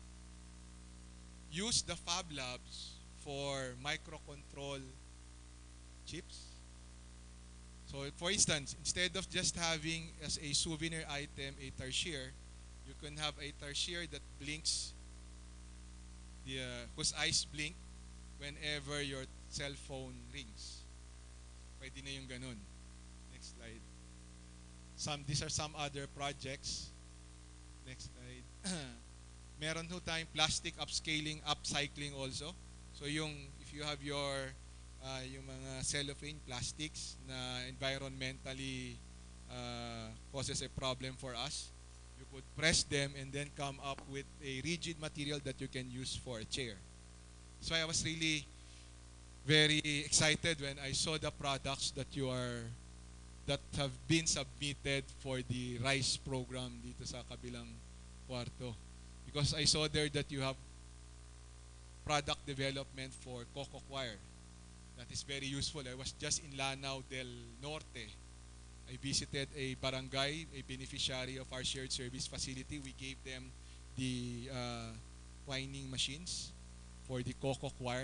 use the Fab Labs for microcontrol chips. So for instance, instead of just having as a souvenir item a tarsier, you can have a tarsier that blinks, the, uh, whose eyes blink whenever your cell phone rings. Pwede na yung ganun. Next slide. Some, these are some other projects. Next slide. Meron ho tayong plastic upscaling, upcycling also. So yung, if you have your, uh, yung mga cellophane plastics na environmentally uh, causes a problem for us, you could press them and then come up with a rigid material that you can use for a chair. So I was really very excited when I saw the products that you are that have been submitted for the RISE program dito sa kabilang kwarto. Because I saw there that you have product development for Coco Choir. That is very useful. I was just in Lanao del Norte. I visited a barangay, a beneficiary of our shared service facility. We gave them the uh, twining machines for the Coco Choir.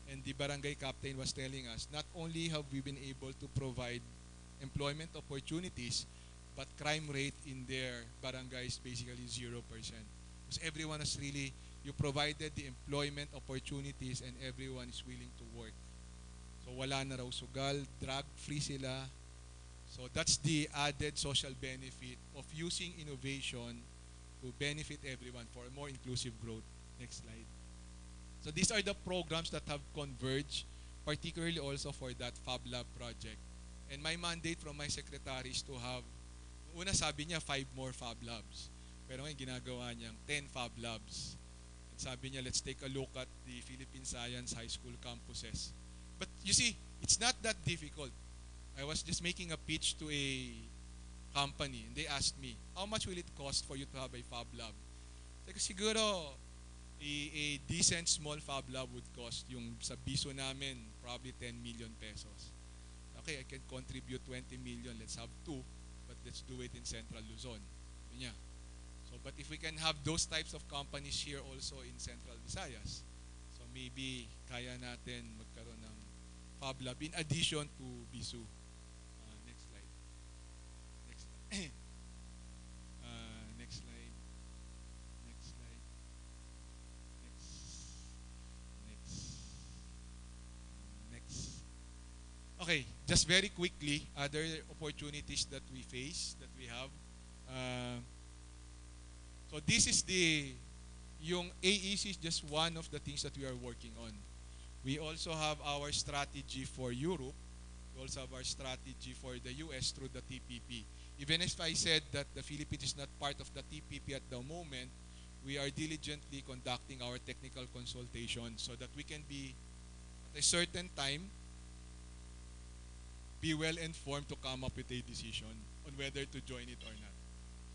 And the barangay captain was telling us, not only have we been able to provide employment opportunities, but crime rate in their barangay is basically zero percent. Because everyone is really, you provided the employment opportunities and everyone is willing to work. So wala na raw sugal, drug-free sila. So that's the added social benefit of using innovation to benefit everyone for a more inclusive growth. Next slide. So these are the programs that have converged, particularly also for that Fab Lab project. And my mandate from my secretary is to have, una sabi niya, five more Fab Labs. Pero ngayon ginagawa niyang ten Fab Labs. And sabi niya, let's take a look at the Philippine Science High School campuses. But you see, it's not that difficult. I was just making a pitch to a company and they asked me, how much will it cost for you to have a Fab Lab? Like, siguro, a, a decent small Fab Lab would cost yung sa biso namin probably ten million pesos. Okay, I can contribute twenty million. Let's have two, but let's do it in Central Luzon. Yun niya. So, but if we can have those types of companies here also in Central Visayas, so maybe kaya natin magkaroon ng Fab Lab in addition to BISU. Uh, next slide. Next slide. uh, next slide. Next slide. Next. Next. Next. Okay, just very quickly, other opportunities that we face, that we have. Uh, so this is the, yung A E C is just one of the things that we are working on. We also have our strategy for Europe. We also have our strategy for the U S through the T P P. Even if I said that the Philippines is not part of the T P P at the moment, we are diligently conducting our technical consultation so that we can be, at a certain time, be well informed to come up with a decision on whether to join it or not.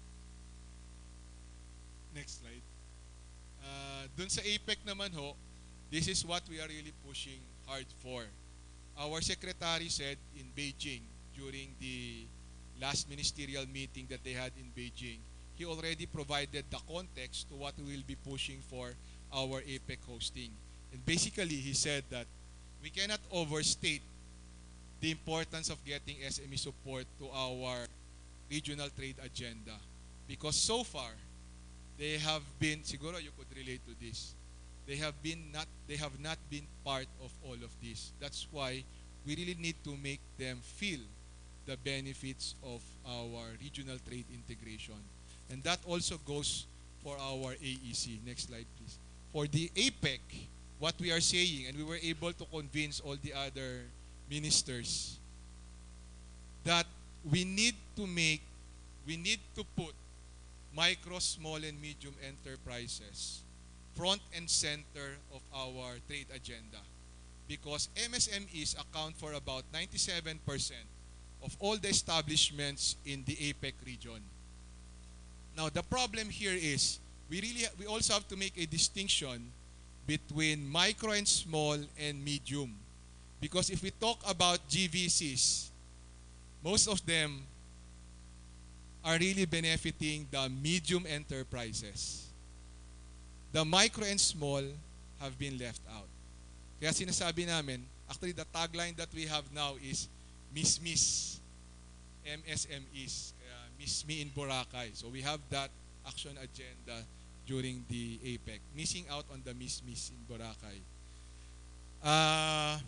Next slide. Uh, dun sa APEC naman ho, this is what we are really pushing hard for. Our secretary said in Beijing during the last ministerial meeting that they had in Beijing, he already provided the context to what we will be pushing for our APEC hosting. And basically, he said that we cannot overstate the importance of getting S M E support to our regional trade agenda. Because so far, they have been, siguro you could relate to this, they have been not they have not been part of all of this. That's why we really need to make them feel the benefits of our regional trade integration. And that also goes for our A E C. Next slide, please. For the APEC, what we are saying, and we were able to convince all the other ministers that we need to make, we need to put micro, small, and medium enterprises front and center of our trade agenda. Because M S M Es account for about ninety-seven percent of all the establishments in the APEC region. Now, the problem here is, we really we also have to make a distinction between micro and small and medium. Because if we talk about G V Cs, most of them are really benefiting the medium enterprises. The micro and small have been left out. Kaya sinasabi namin, actually the tagline that we have now is Miss Miss M S M Es, kaya Miss Me in Boracay. So we have that action agenda during the APEC. Missing out on the Miss Miss in Boracay. Uh,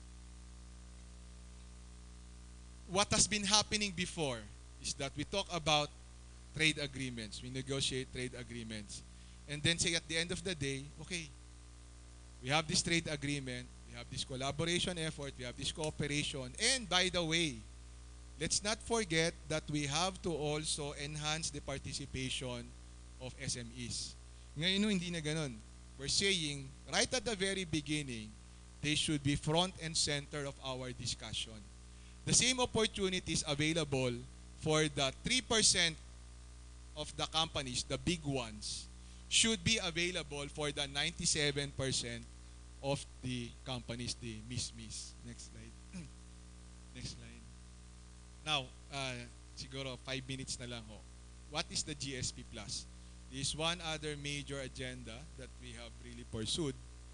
what has been happening before is that we talk about trade agreements. We negotiate trade agreements. And then say at the end of the day, okay, we have this trade agreement, we have this collaboration effort, we have this cooperation. And by the way, let's not forget that we have to also enhance the participation of S M Es. Ngayon, no, hindi na ganun. We're saying, right at the very beginning, they should be front and center of our discussion. The same opportunities available for the three percent of the companies, the big ones, should be available for the ninety-seven percent of the companies, the miss-miss. Next slide. Next slide. Now, uh, siguro five minutes na lang ho. What is the G S P Plus? This is one other major agenda that we have really pursued.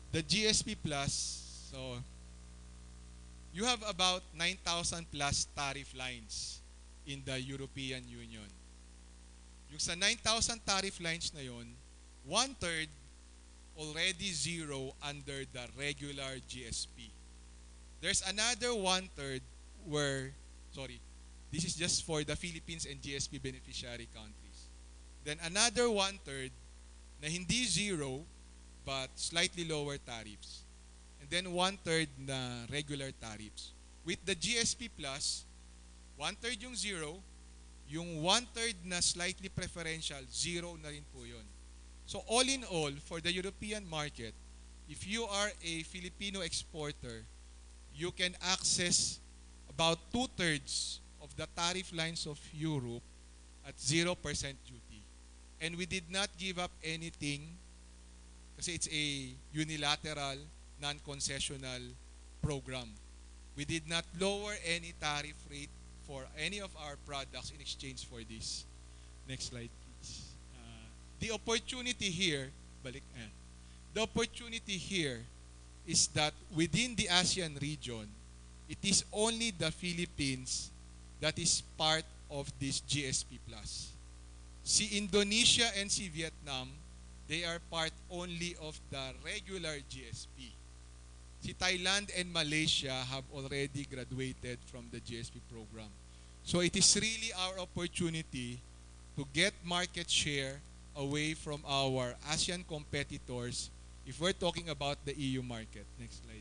The G S P Plus, so you have about nine thousand plus tariff lines in the European Union. Yung sa nine thousand tariff lines na yon, one-third already zero under the regular G S P. There's another one-third where, sorry, this is just for the Philippines and G S P beneficiary countries. Then another one-third na hindi zero but slightly lower tariffs. And then one-third na regular tariffs. With the G S P Plus, one-third yung zero, yung one-third na slightly preferential, zero na rin po yun. So all in all, for the European market, if you are a Filipino exporter, you can access about two-thirds of the tariff lines of Europe at zero percent duty. And we did not give up anything kasi it's a unilateral, non-concessional program. We did not lower any tariff rate for any of our products in exchange for this. Next slide, please. Uh, the opportunity here, balik, eh, the opportunity here is that within the ASEAN region, it is only the Philippines that is part of this G S P Plus. Si Indonesia and si Vietnam, they are part only of the regular G S P. Si Thailand and Malaysia have already graduated from the G S P program. So it is really our opportunity to get market share away from our ASEAN competitors if we're talking about the E U market. Next slide.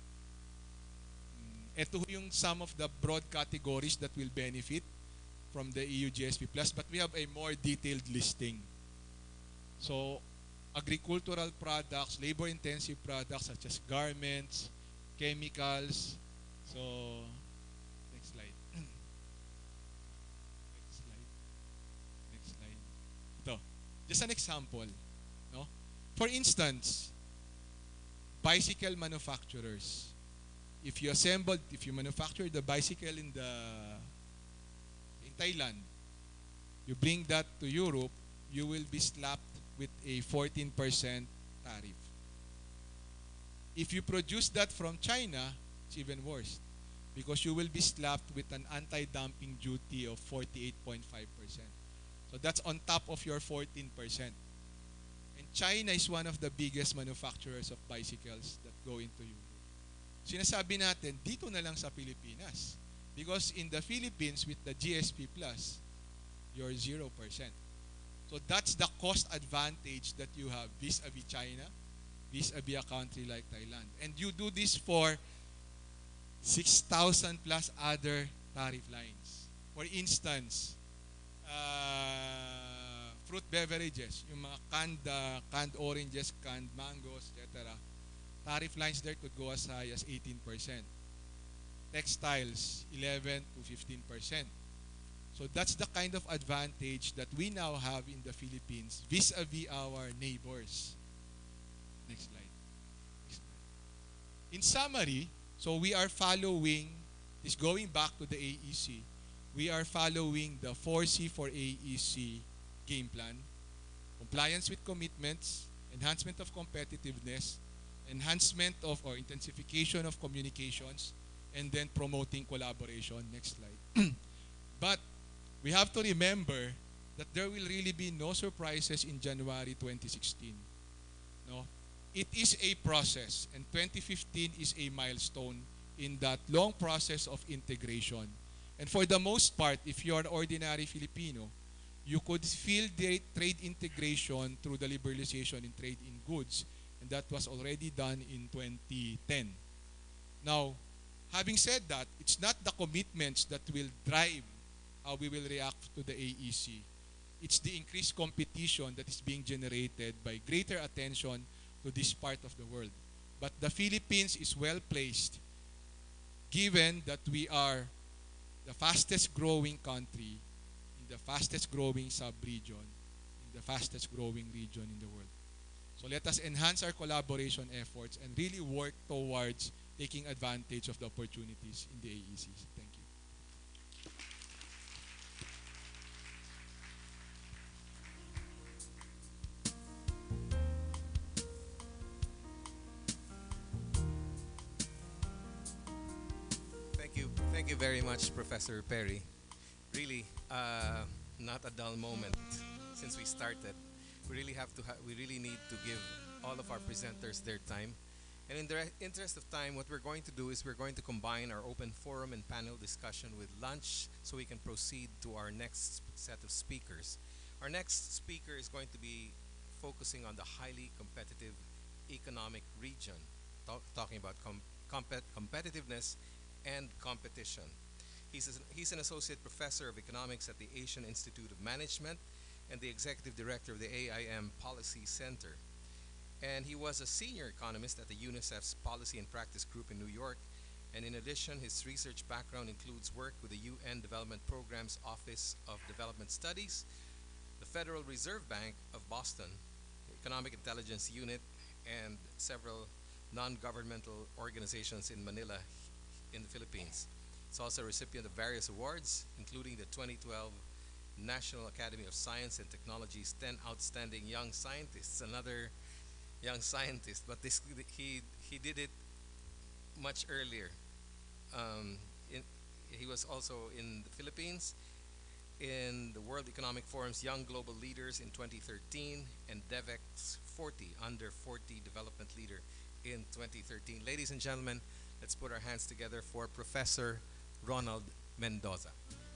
Ito yung some of the broad categories that will benefit from the E U G S P Plus, but we have a more detailed listing. So, agricultural products, labor-intensive products such as garments, chemicals. So, next slide. Next slide. Next slide. Ito, just an example. No? For instance, bicycle manufacturers. If you assembled, if you manufacture the bicycle in the in Thailand, you bring that to Europe, you will be slapped with a fourteen percent tariff. If you produce that from China, it's even worse because you will be slapped with an anti-dumping duty of forty-eight point five percent. So that's on top of your fourteen percent. And China is one of the biggest manufacturers of bicycles that go into Europe. Sinasabi natin, dito na lang sa Pilipinas. Because in the Philippines, with the G S P Plus, you're zero percent. So that's the cost advantage that you have vis-a-vis China, vis-a-vis a country like Thailand. And you do this for six thousand plus other tariff lines. For instance, uh, fruit beverages, yung mga canned, uh, canned oranges, canned mangoes, et cetera. Tariff lines there could go as high as eighteen percent. Textiles, eleven to fifteen percent. So that's the kind of advantage that we now have in the Philippines vis-a-vis our neighbors. Next slide. Next slide. In summary, so we are following, is going back to the A E C, we are following the four C for A E C game plan: compliance with commitments, enhancement of competitiveness, enhancement of or intensification of communications, and then promoting collaboration. Next slide. But we have to remember that there will really be no surprises in January twenty sixteen. No? It is a process, and twenty fifteen is a milestone in that long process of integration. And for the most part, if you are an ordinary Filipino, you could feel the trade integration through the liberalization in trade in goods, and that was already done in twenty ten. Now, having said that, it's not the commitments that will drive how we will react to the A E C. It's the increased competition that is being generated by greater attention to this part of the world. But the Philippines is well placed given that we are the fastest growing country in the fastest growing sub-region, in the fastest growing region in the world. So let us enhance our collaboration efforts and really work towards taking advantage of the opportunities in the A E Cs. Thank you. Thank you very much, Professor Perry. Really, uh, not a dull moment since we started. We really have to. Ha- we really need to give all of our presenters their time. And in the re- interest of time, what we're going to do is we're going to combine our open forum and panel discussion with lunch so we can proceed to our next sp- set of speakers. Our next speaker is going to be focusing on the highly competitive economic region, talk, talking about com- compet- competitiveness and competition. He's, a, he's an associate professor of economics at the Asian Institute of Management and the executive director of the A I M Policy Center. And he was a senior economist at the UNICEF's Policy and Practice Group in New York. And in addition, his research background includes work with the U N Development Program's Office of Development Studies, the Federal Reserve Bank of Boston, the Economic Intelligence Unit, and several non-governmental organizations in Manila, in the Philippines. He's also a recipient of various awards, including the twenty twelve National Academy of Science and Technology's ten Outstanding Young Scientists, another young scientist, but this he he did it much earlier. Um, in, he was also in the Philippines in the World Economic Forum's Young Global Leaders in twenty thirteen and DEVEC's forty Under forty Development Leader in twenty thirteen. Ladies and gentlemen, let's put our hands together for Professor Ronald Mendoza.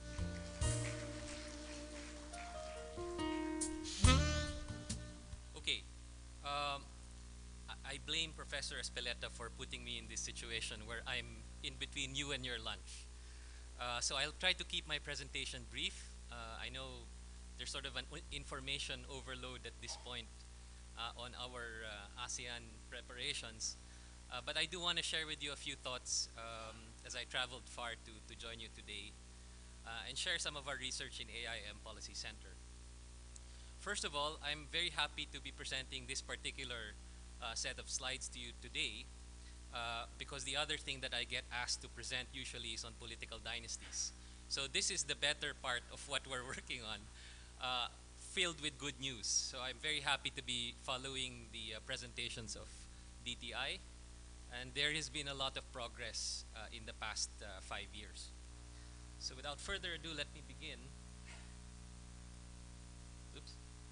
Okay. Um, I I blame Professor Espeleta for putting me in this situation where I'm in between you and your lunch. Uh, so I'll try to keep my presentation brief. Uh, I know there's sort of an u- information overload at this point uh, on our uh, ASEAN preparations. Uh, but I do want to share with you a few thoughts um, as I traveled far to, to join you today uh, and share some of our research in A I M Policy Center. First of all, I'm very happy to be presenting this particular uh, set of slides to you today uh, because the other thing that I get asked to present usually is on political dynasties. So this is the better part of what we're working on, uh, filled with good news. So I'm very happy to be following the uh, presentations of D T I, and there has been a lot of progress uh, in the past uh, five years. So without further ado, let me begin. Oops.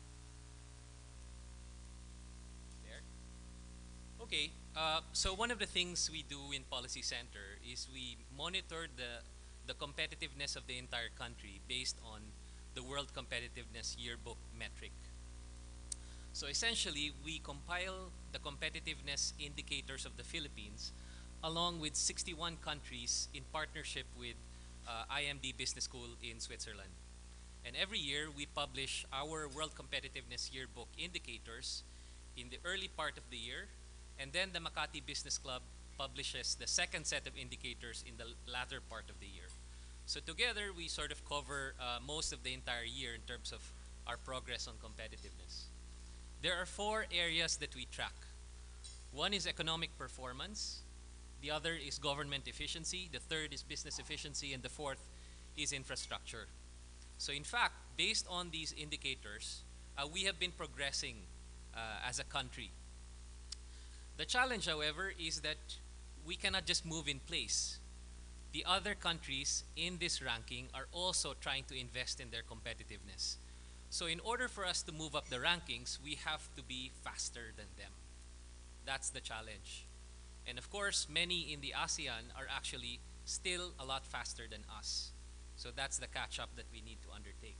There. Okay, uh, so one of the things we do in Policy Center is we monitor the, the competitiveness of the entire country based on the World Competitiveness Yearbook metric. So essentially, we compile the competitiveness indicators of the Philippines along with sixty-one countries in partnership with uh, I M D Business School in Switzerland. And every year, we publish our World Competitiveness Yearbook indicators in the early part of the year, and then the Makati Business Club publishes the second set of indicators in the latter part of the year. So together, we sort of cover uh, most of the entire year in terms of our progress on competitiveness. There are four areas that we track. One is economic performance, the other is government efficiency, the third is business efficiency, and the fourth is infrastructure. So in fact, based on these indicators, uh, we have been progressing uh, as a country. The challenge, however, is that we cannot just move in place. The other countries in this ranking are also trying to invest in their competitiveness. So in order for us to move up the rankings, we have to be faster than them. That's the challenge. And of course, many in the ASEAN are actually still a lot faster than us. So that's the catch-up that we need to undertake.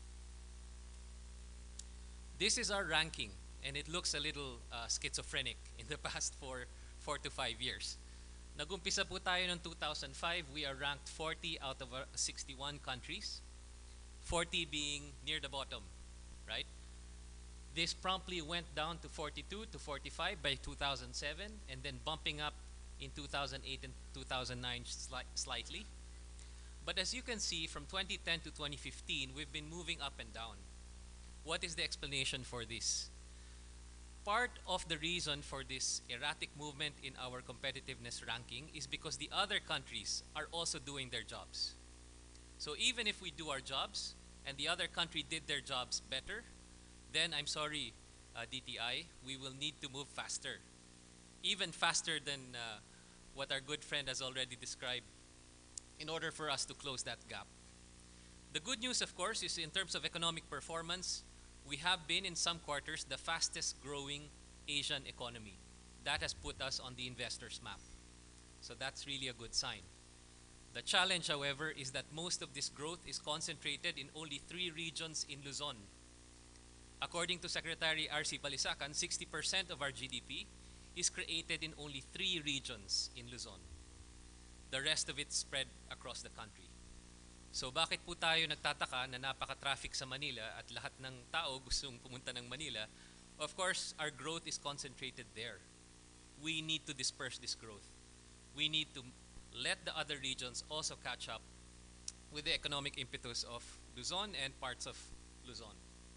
This is our ranking, and it looks a little uh, schizophrenic in the past four, four to five years. Nagumpisa po tayo noong two thousand five, we are ranked forty out of uh, sixty-one countries, forty being near the bottom, right? This promptly went down to forty-two to forty-five by two thousand seven, and then bumping up in two thousand eight and two thousand nine sli slightly. But as you can see, from twenty ten to twenty fifteen, we've been moving up and down. What is the explanation for this? Part of the reason for this erratic movement in our competitiveness ranking is because the other countries are also doing their jobs. So even if we do our jobs and the other country did their jobs better, then I'm sorry, uh, D T I, we will need to move faster. Even faster than uh, what our good friend has already described in order for us to close that gap. The good news, of course, is in terms of economic performance, we have been in some quarters the fastest growing Asian economy. That has put us on the investors' map. So that's really a good sign. The challenge, however, is that most of this growth is concentrated in only three regions in Luzon. According to Secretary R C Palisacan, sixty percent of our G D P is created in only three regions in Luzon. The rest of it spread across the country. So bakit po tayo nagtataka na napaka-traffic sa Manila at lahat ng tao gustong pumunta ng Manila? Of course, our growth is concentrated there. We need to disperse this growth. We need to let the other regions also catch up with the economic impetus of Luzon and parts of Luzon.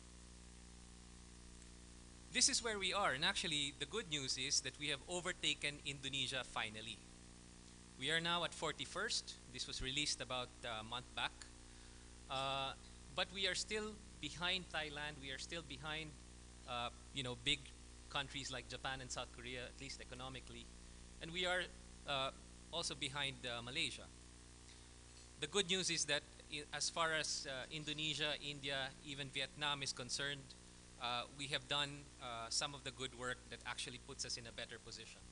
This is where we are, and actually the good news is that we have overtaken Indonesia finally. We are now at forty-first. This was released about a month back. Uh, but we are still behind Thailand. We are still behind uh, you know, big countries like Japan and South Korea, at least economically. And we are uh, also behind uh, Malaysia. The good news is that I as far as uh, Indonesia, India, even Vietnam is concerned, uh, we have done uh, some of the good work that actually puts us in a better position.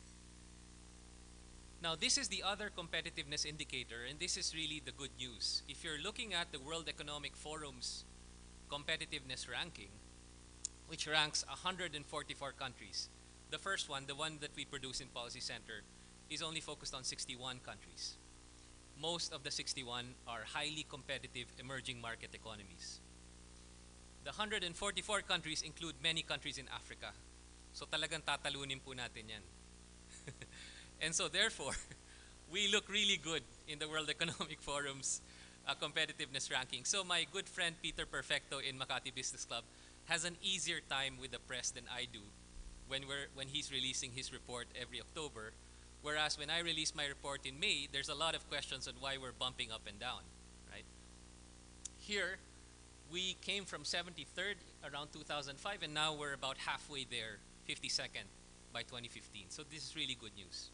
Now, this is the other competitiveness indicator, and this is really the good news. If you're looking at the World Economic Forum's competitiveness ranking, which ranks one hundred forty-four countries, the first one, the one that we produce in Policy Center, is only focused on sixty-one countries. Most of the sixty-one are highly competitive emerging market economies. The one hundred forty-four countries include many countries in Africa. So talagang tatalunin po natin yan. And so therefore, we look really good in the World Economic Forum's uh, competitiveness ranking. So my good friend Peter Perfecto in Makati Business Club has an easier time with the press than I do when, we're, when he's releasing his report every October. Whereas when I release my report in May, there's a lot of questions on why we're bumping up and down, right? Here, we came from seventy-third around two thousand five, and now we're about halfway there, fifty-second by twenty fifteen. So this is really good news.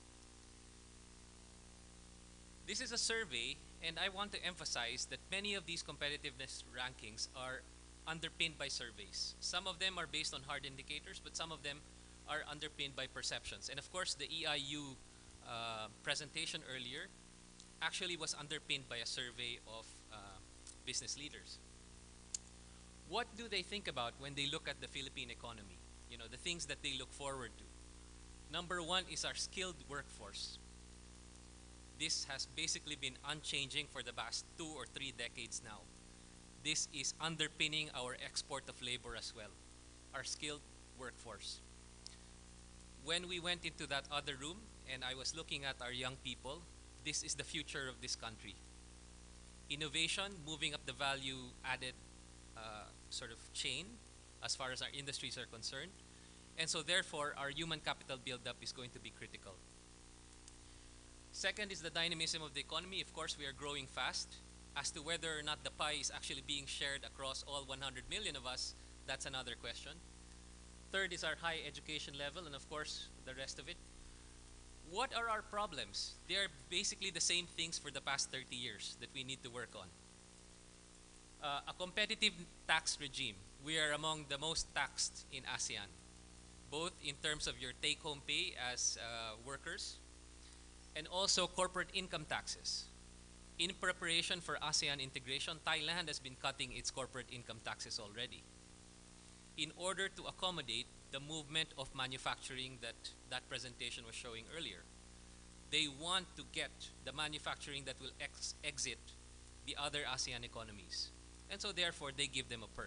This is a survey, and I want to emphasize that many of these competitiveness rankings are underpinned by surveys. Some of them are based on hard indicators, but some of them are underpinned by perceptions. And of course, the E I U uh, presentation earlier actually was underpinned by a survey of uh, business leaders. What do they think about when they look at the Philippine economy? You know, the things that they look forward to. Number one is our skilled workforce. This has basically been unchanging for the past two or three decades now. This is underpinning our export of labor as well, our skilled workforce. When we went into that other room and I was looking at our young people, this is the future of this country. Innovation, moving up the value added uh, sort of chain as far as our industries are concerned. And so therefore, our human capital buildup is going to be critical. Second is the dynamism of the economy. Of course, we are growing fast. As to whether or not the pie is actually being shared across all one hundred million of us, that's another question. Third is our high education level, and of course, the rest of it. What are our problems? They are basically the same things for the past thirty years that we need to work on. Uh, a competitive tax regime. We are among the most taxed in ASEAN, both in terms of your take-home pay as uh, workers, and also corporate income taxes. In preparation for ASEAN integration, Thailand has been cutting its corporate income taxes already in order to accommodate the movement of manufacturing that that presentation was showing earlier. They want to get the manufacturing that will ex exit the other ASEAN economies. And so therefore, they give them a perk.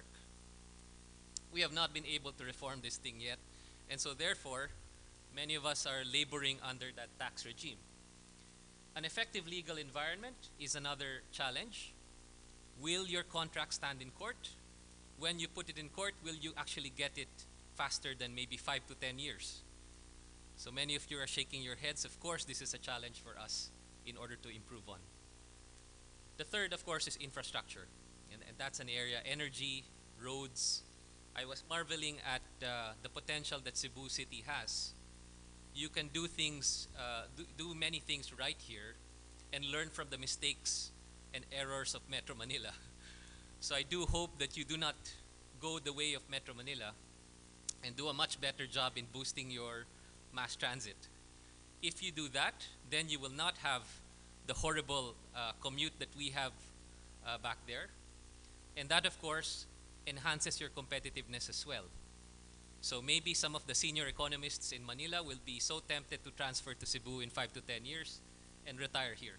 We have not been able to reform this thing yet. And so therefore, many of us are laboring under that tax regime. An effective legal environment is another challenge. Will your contract stand in court? When you put it in court, will you actually get it faster than maybe five to ten years? So many of you are shaking your heads. Of course, this is a challenge for us in order to improve on. The third, of course, is infrastructure. And, and that's an area, energy, roads. I was marveling at uh, the potential that Cebu City has. You can do things, uh, do, do many things right here, and learn from the mistakes and errors of Metro Manila. So I do hope that you do not go the way of Metro Manila and do a much better job in boosting your mass transit. If you do that, then you will not have the horrible uh, commute that we have uh, back there. And that, of course, enhances your competitiveness as well. So maybe some of the senior economists in Manila will be so tempted to transfer to Cebu in five to ten years and retire here.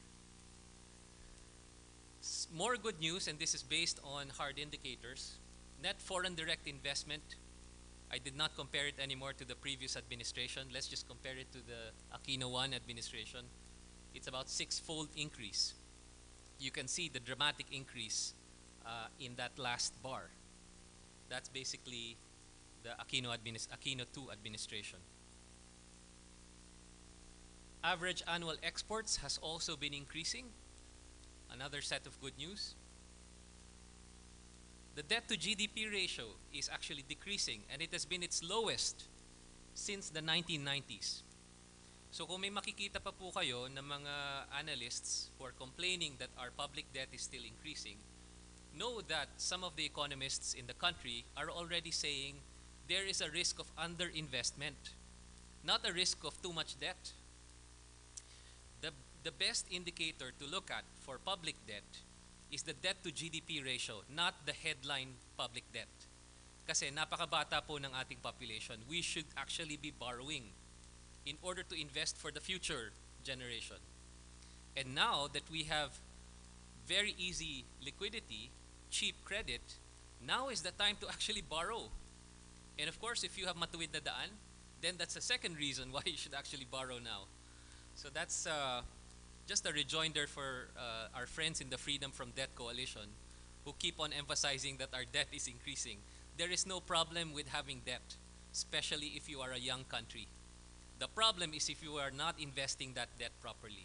S- more good news, and this is based on hard indicators. Net foreign direct investment, I did not compare it anymore to the previous administration. Let's just compare it to the Aquino one administration. It's about six-fold increase. You can see the dramatic increase uh, in that last bar. That's basically the Aquino, administ Aquino two administration. Average annual exports has also been increasing. Another set of good news. The debt to G D P ratio is actually decreasing, and it has been its lowest since the nineteen nineties. So kung may makikita pa po kayo ng mga analysts who are complaining that our public debt is still increasing, know that some of the economists in the country are already saying there is a risk of underinvestment, not a risk of too much debt. The, the best indicator to look at for public debt is the debt to G D P ratio, not the headline public debt. Kasi napakabata po ng ating population. We should actually be borrowing in order to invest for the future generation. And now that we have very easy liquidity, cheap credit, now is the time to actually borrow. And of course, if you have matuwid na daan, then that's a second reason why you should actually borrow now. So that's uh, just a rejoinder for uh, our friends in the Freedom from Debt Coalition who keep on emphasizing that our debt is increasing. There is no problem with having debt, especially if you are a young country. The problem is if you are not investing that debt properly.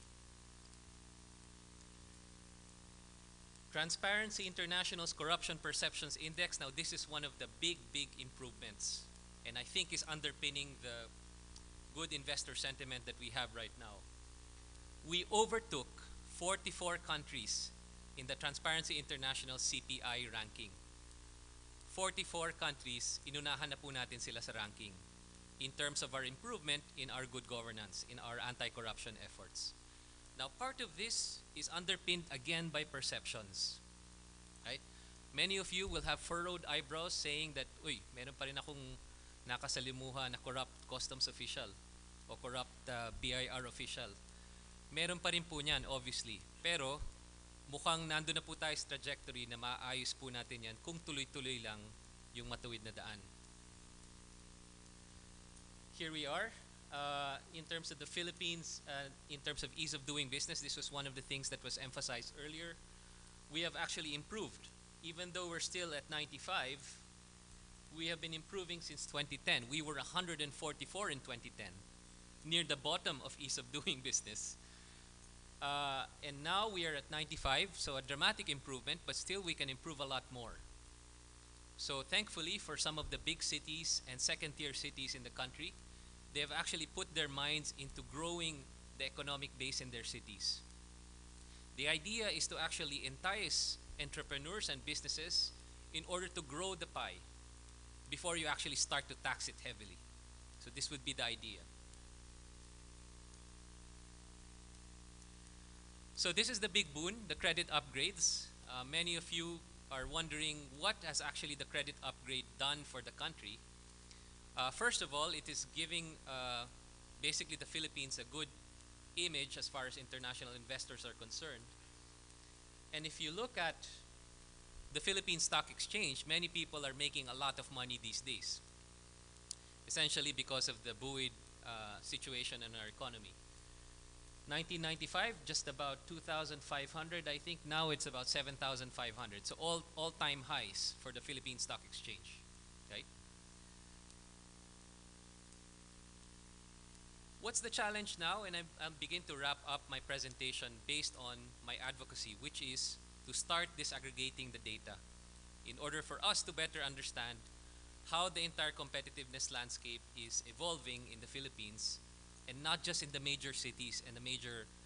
Transparency International's Corruption Perceptions Index, now this is one of the big, big improvements, and I think is underpinning the good investor sentiment that we have right now. We overtook forty-four countries in the Transparency International C P I ranking. forty-four countries, inunahan na po natin sila sa ranking in terms of our improvement in our good governance, in our anti-corruption efforts. Now, part of this is underpinned again by perceptions. Right? Many of you will have furrowed eyebrows saying that, uy, meron pa rin akong nakasalimuha na corrupt customs official o corrupt uh, B I R official. Meron pa rin po niyan, obviously. Pero, mukhang nandun na po tayo sa trajectory na maayos po natin yan kung tuloy-tuloy lang yung matuwid na daan. Here we are. Uh, in terms of the Philippines, uh, in terms of ease of doing business, this was one of the things that was emphasized earlier. We have actually improved. Even though we're still at ninety-five, we have been improving since twenty ten. We were one hundred forty-four in twenty ten, near the bottom of ease of doing business. Uh, and now we are at ninety-five, so a dramatic improvement, but still we can improve a lot more. So thankfully, for some of the big cities and second-tier cities in the country, they have actually put their minds into growing the economic base in their cities. The idea is to actually entice entrepreneurs and businesses in order to grow the pie before you actually start to tax it heavily. So this would be the idea. So this is the big boon, the credit upgrades. Uh, many of you are wondering what has actually the credit upgrade done for the country. Uh, first of all, it is giving uh, basically the Philippines a good image as far as international investors are concerned. And if you look at the Philippine Stock Exchange, many people are making a lot of money these days, essentially because of the buoyed uh, situation in our economy. nineteen ninety-five, just about two thousand five hundred, I think. Now it's about seven thousand five hundred. So all all-time highs for the Philippine Stock Exchange, right? What's the challenge now? And I'm, I'll begin to wrap up my presentation based on my advocacy, which is to start disaggregating the data in order for us to better understand how the entire competitiveness landscape is evolving in the Philippines, and not just in the major cities and the major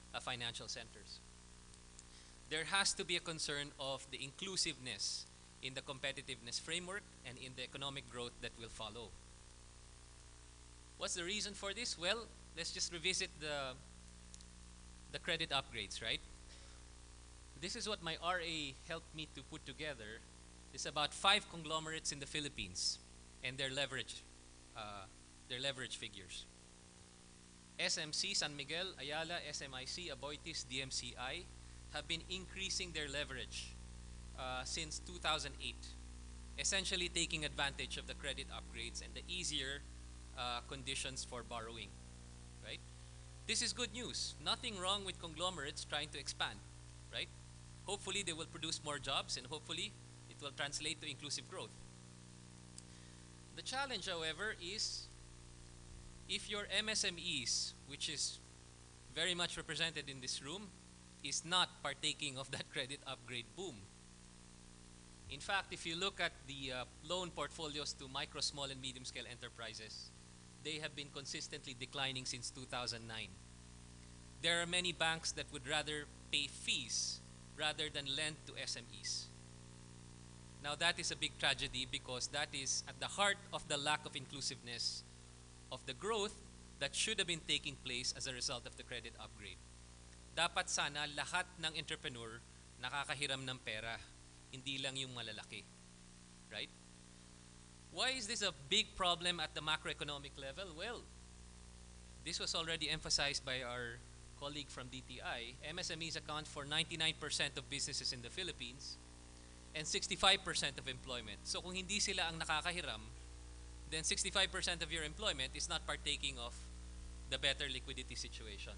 uh, financial centers. There has to be a concern of the inclusiveness in the competitiveness framework and in the economic growth that will follow. What's the reason for this? Well, let's just revisit the, the credit upgrades, right? This is what my R A helped me to put together. It's about five conglomerates in the Philippines and their leverage, uh, their leverage figures. S M C, San Miguel, Ayala, S M I C, Aboitiz, D M C I have been increasing their leverage uh, since two thousand eight, essentially taking advantage of the credit upgrades and the easier uh, conditions for borrowing, right? This is good news. Nothing wrong with conglomerates trying to expand, right? Hopefully they will produce more jobs and hopefully it will translate to inclusive growth. The challenge, however, is if your M S M Es, which is very much represented in this room, is not partaking of that credit upgrade boom. In fact, if you look at the uh, loan portfolios to micro, small, and medium-scale enterprises, they have been consistently declining since two thousand nine. There are many banks that would rather pay fees rather than lend to S M Es. Now that is a big tragedy because that is at the heart of the lack of inclusiveness of the growth that should have been taking place as a result of the credit upgrade. Dapat sana lahat ng entrepreneur nakakahiram ng pera, hindi lang yung malalaki. Right? Why is this a big problem at the macroeconomic level? Well, this was already emphasized by our colleague from D T I. M S M Es account for ninety-nine percent of businesses in the Philippines and sixty-five percent of employment. So kung hindi sila ang nakakahiram, then sixty-five percent of your employment is not partaking of the better liquidity situation.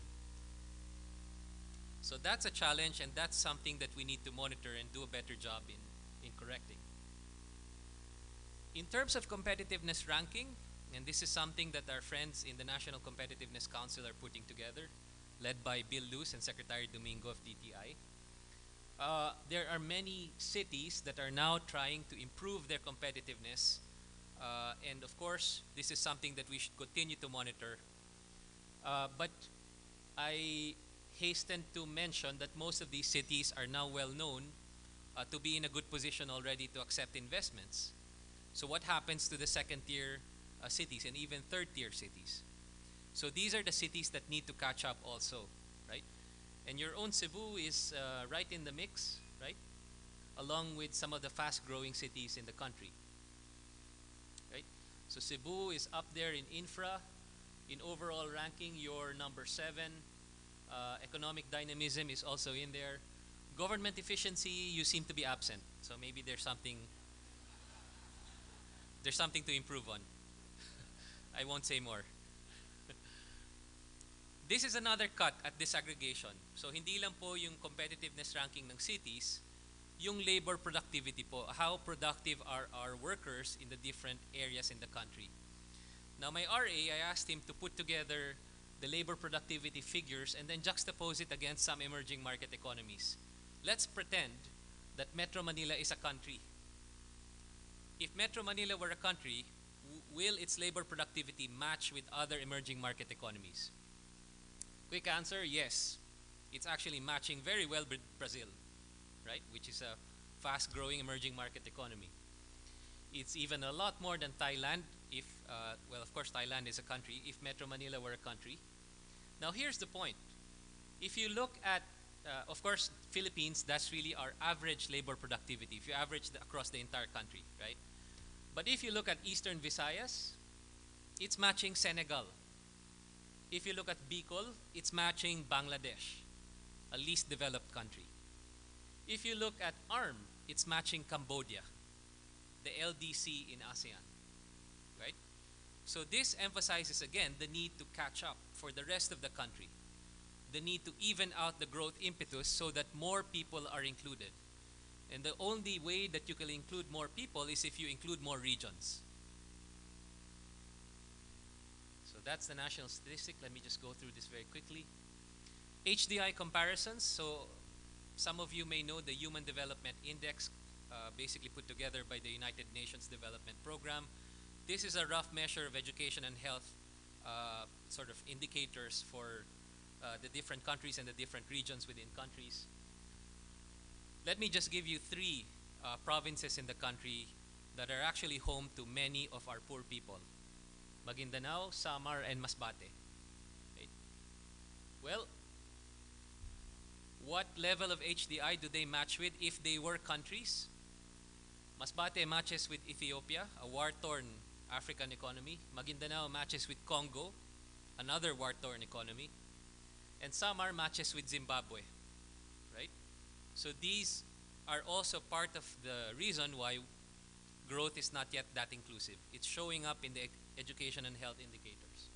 So that's a challenge and that's something that we need to monitor and do a better job in, in correcting. In terms of competitiveness ranking, and this is something that our friends in the National Competitiveness Council are putting together, led by Bill Luz and Secretary Domingo of D T I, uh, there are many cities that are now trying to improve their competitiveness. Uh, and of course, this is something that we should continue to monitor. Uh, but I hasten to mention that most of these cities are now well known uh, to be in a good position already to accept investments. So what happens to the second tier uh, cities and even third tier cities? So these are the cities that need to catch up also, right? And your own Cebu is uh, right in the mix, right? Along with some of the fast growing cities in the country. Right? So Cebu is up there in infra. In overall ranking, you're number seven. Uh, economic dynamism is also in there. Government efficiency, you seem to be absent. So maybe there's something there's something to improve on. I won't say more. This is another cut at disaggregation. So hindi lang po yung competitiveness ranking ng cities, yung labor productivity po, how productive are our workers in the different areas in the country. Now my R A, I asked him to put together the labor productivity figures and then juxtapose it against some emerging market economies. Let's pretend that Metro Manila is a country. If Metro Manila were a country, will its labor productivity match with other emerging market economies? Quick answer, yes. It's actually matching very well with Brazil, right? Which is a fast-growing emerging market economy. It's even a lot more than Thailand if, uh, well, of course, Thailand is a country, if Metro Manila were a country. Now, here's the point. If you look at, uh, of course, Philippines, that's really our average labor productivity, if you average the, across the entire country, right? But if you look at Eastern Visayas, it's matching Senegal. If you look at Bicol, it's matching Bangladesh, a least developed country. If you look at A R M, it's matching Cambodia, the L D C in ASEAN, right? So this emphasizes again the need to catch up for the rest of the country, the need to even out the growth impetus so that more people are included. And the only way that you can include more people is if you include more regions. So that's the national statistic. Let me just go through this very quickly. H D I comparisons. So some of you may know the Human Development Index, uh, basically put together by the United Nations Development Program. This is a rough measure of education and health uh, sort of indicators for uh, the different countries and the different regions within countries. Let me just give you three uh, provinces in the country that are actually home to many of our poor people: Maguindanao, Samar, and Masbate. Right? Well, what level of H D I do they match with if they were countries? Masbate matches with Ethiopia, a war-torn African economy. Maguindanao matches with Congo, another war-torn economy. And Samar matches with Zimbabwe, right? So these are also part of the reason why growth is not yet that inclusive. It's showing up in the ec- education and health indicators.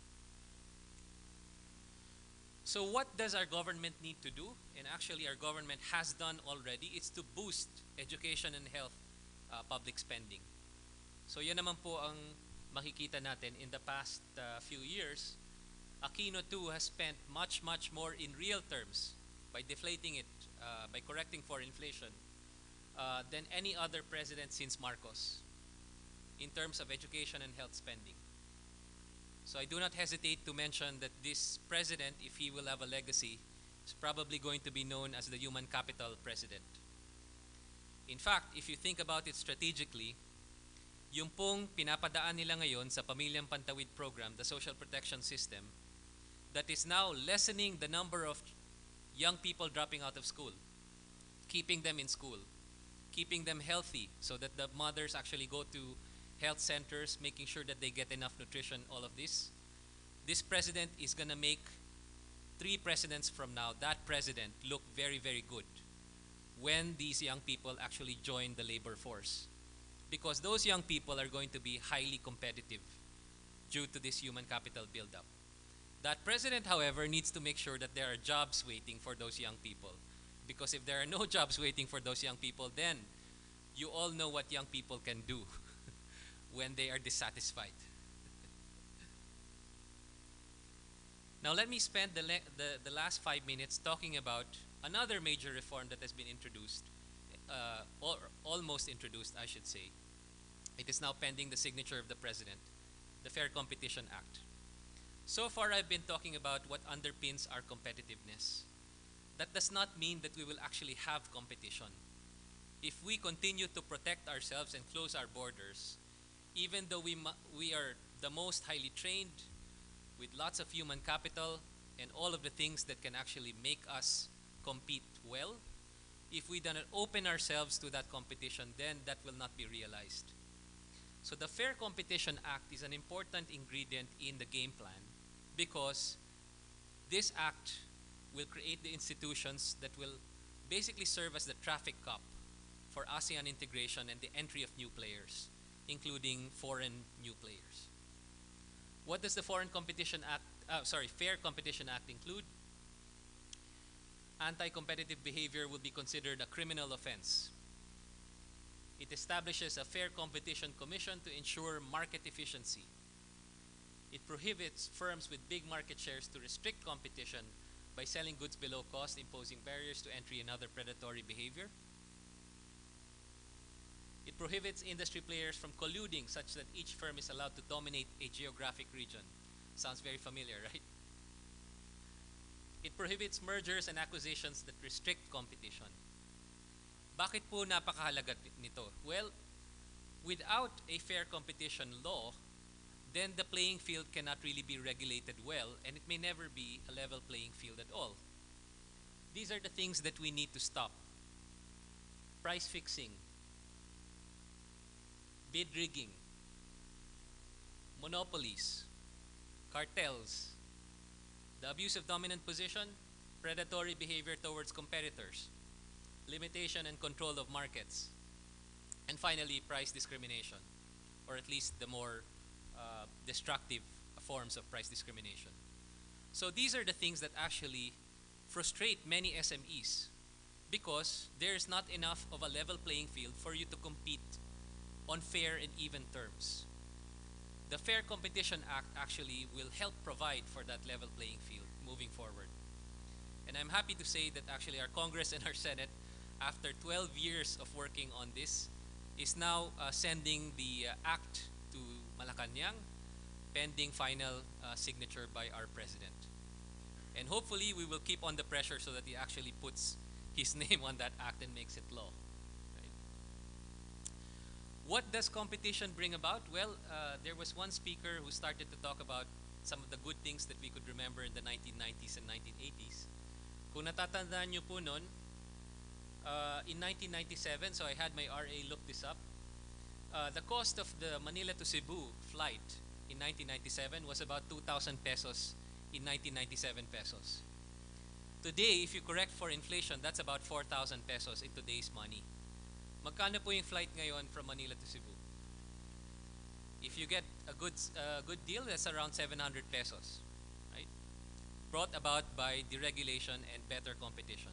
So what does our government need to do? And actually our government has done already. It's to boost education and health uh, public spending. So yan naman po ang makikita natin in the past uh, few years. Aquino too has spent much, much more in real terms by deflating it, uh, by correcting for inflation, uh, than any other president since Marcos in terms of education and health spending. So I do not hesitate to mention that this president, if he will have a legacy, is probably going to be known as the human capital president. In fact, if you think about it strategically, yung pong pinapadaan nila ngayon sa Pamilyang Pantawid program, the social protection system, that is now lessening the number of young people dropping out of school, keeping them in school, keeping them healthy so that the mothers actually go to health centers, making sure that they get enough nutrition, all of this. This president is going to make three presidents from now, that president, look very, very good when these young people actually join the labor force. Because those young people are going to be highly competitive due to this human capital buildup. That president, however, needs to make sure that there are jobs waiting for those young people. Because if there are no jobs waiting for those young people, then you all know what young people can do when they are dissatisfied. Now let me spend the, le- the, the last five minutes talking about another major reform that has been introduced, uh, or almost introduced, I should say. It is now pending the signature of the President, the Fair Competition Act. So far I've been talking about what underpins our competitiveness. That does not mean that we will actually have competition. If we continue to protect ourselves and close our borders, even though we, mu- we are the most highly trained, with lots of human capital and all of the things that can actually make us compete well, if we do not open ourselves to that competition, then that will not be realized. So the Fair Competition Act is an important ingredient in the game plan because this act will create the institutions that will basically serve as the traffic cop for ASEAN integration and the entry of new players, including foreign new players. What does the Foreign Competition Act, uh, sorry, Fair Competition Act include? Anti-competitive behavior will be considered a criminal offense. It establishes a Fair Competition Commission to ensure market efficiency. It prohibits firms with big market shares to restrict competition by selling goods below cost, imposing barriers to entry and other predatory behavior. It prohibits industry players from colluding such that each firm is allowed to dominate a geographic region. Sounds very familiar, right? It prohibits mergers and acquisitions that restrict competition. Bakit po napakahalaga nito? Well, without a fair competition law, then the playing field cannot really be regulated well, and it may never be a level playing field at all. These are the things that we need to stop. Price fixing, bid rigging, monopolies, cartels, the abuse of dominant position, predatory behavior towards competitors, limitation and control of markets, and finally, price discrimination, or at least the more uh, destructive forms of price discrimination. So these are the things that actually frustrate many S M Es because there's not enough of a level playing field for you to compete on fair and even terms. The Fair Competition Act actually will help provide for that level playing field moving forward. And I'm happy to say that actually our Congress and our Senate, after twelve years of working on this, is now uh, sending the uh, act to Malacanang, pending final uh, signature by our President. And hopefully we will keep on the pressure so that he actually puts his name on that act and makes it law. Right? What does competition bring about? Well, uh, there was one speaker who started to talk about some of the good things that we could remember in the nineteen nineties and nineteen eighties. Kung natatandaan nyo po nun, uh, in nineteen ninety-seven, so I had my R A look this up, uh, the cost of the Manila to Cebu flight in nineteen ninety-seven was about two thousand pesos in nineteen ninety-seven pesos. Today, if you correct for inflation, that's about four thousand pesos in today's money. Magkano po yung flight ngayon from Manila to Cebu? If you get a good uh, good deal, that's around seven hundred pesos, right? Brought about by deregulation and better competition.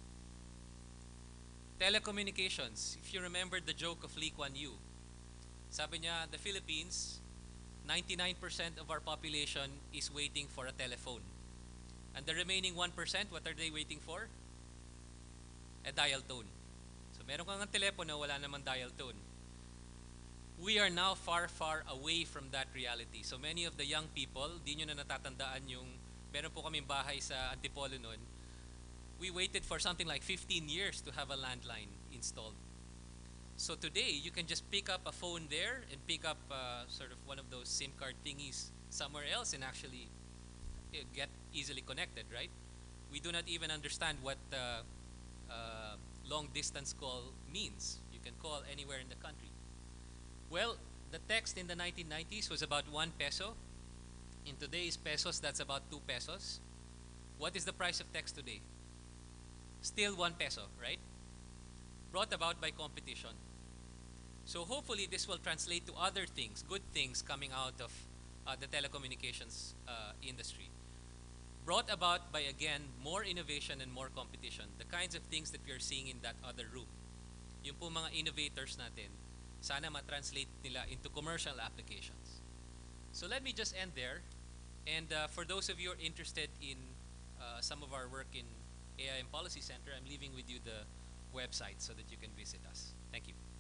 Telecommunications. If you remember the joke of Lee Kuan Yew, sabi niya, the Philippines, ninety-nine percent of our population is waiting for a telephone. And the remaining one percent, what are they waiting for? A dial tone. So meron kang telepono, wala namang dial tone. We are now far, far away from that reality. So many of the young people, di nyo na natatandaan yung, meron po kaming bahay sa Antipolo noon. We waited for something like fifteen years to have a landline installed. So today, you can just pick up a phone there and pick up uh, sort of one of those SIM card thingies somewhere else and actually uh, get easily connected, right? We do not even understand what uh, uh, long distance call means. You can call anywhere in the country. Well, the text in the nineteen nineties was about one peso. In today's pesos, that's about two pesos. What is the price of text today? Still one peso, right? Brought about by competition. So hopefully this will translate to other things, good things coming out of uh, the telecommunications uh, industry. Brought about by, again, more innovation and more competition. The kinds of things that we are seeing in that other room. Yung po mga innovators natin, sana ma-translate nila into commercial applications. So let me just end there. And uh, for those of you who are interested in uh, some of our work in A I M Policy Center, I'm leaving with you the website so that you can visit us. Thank you.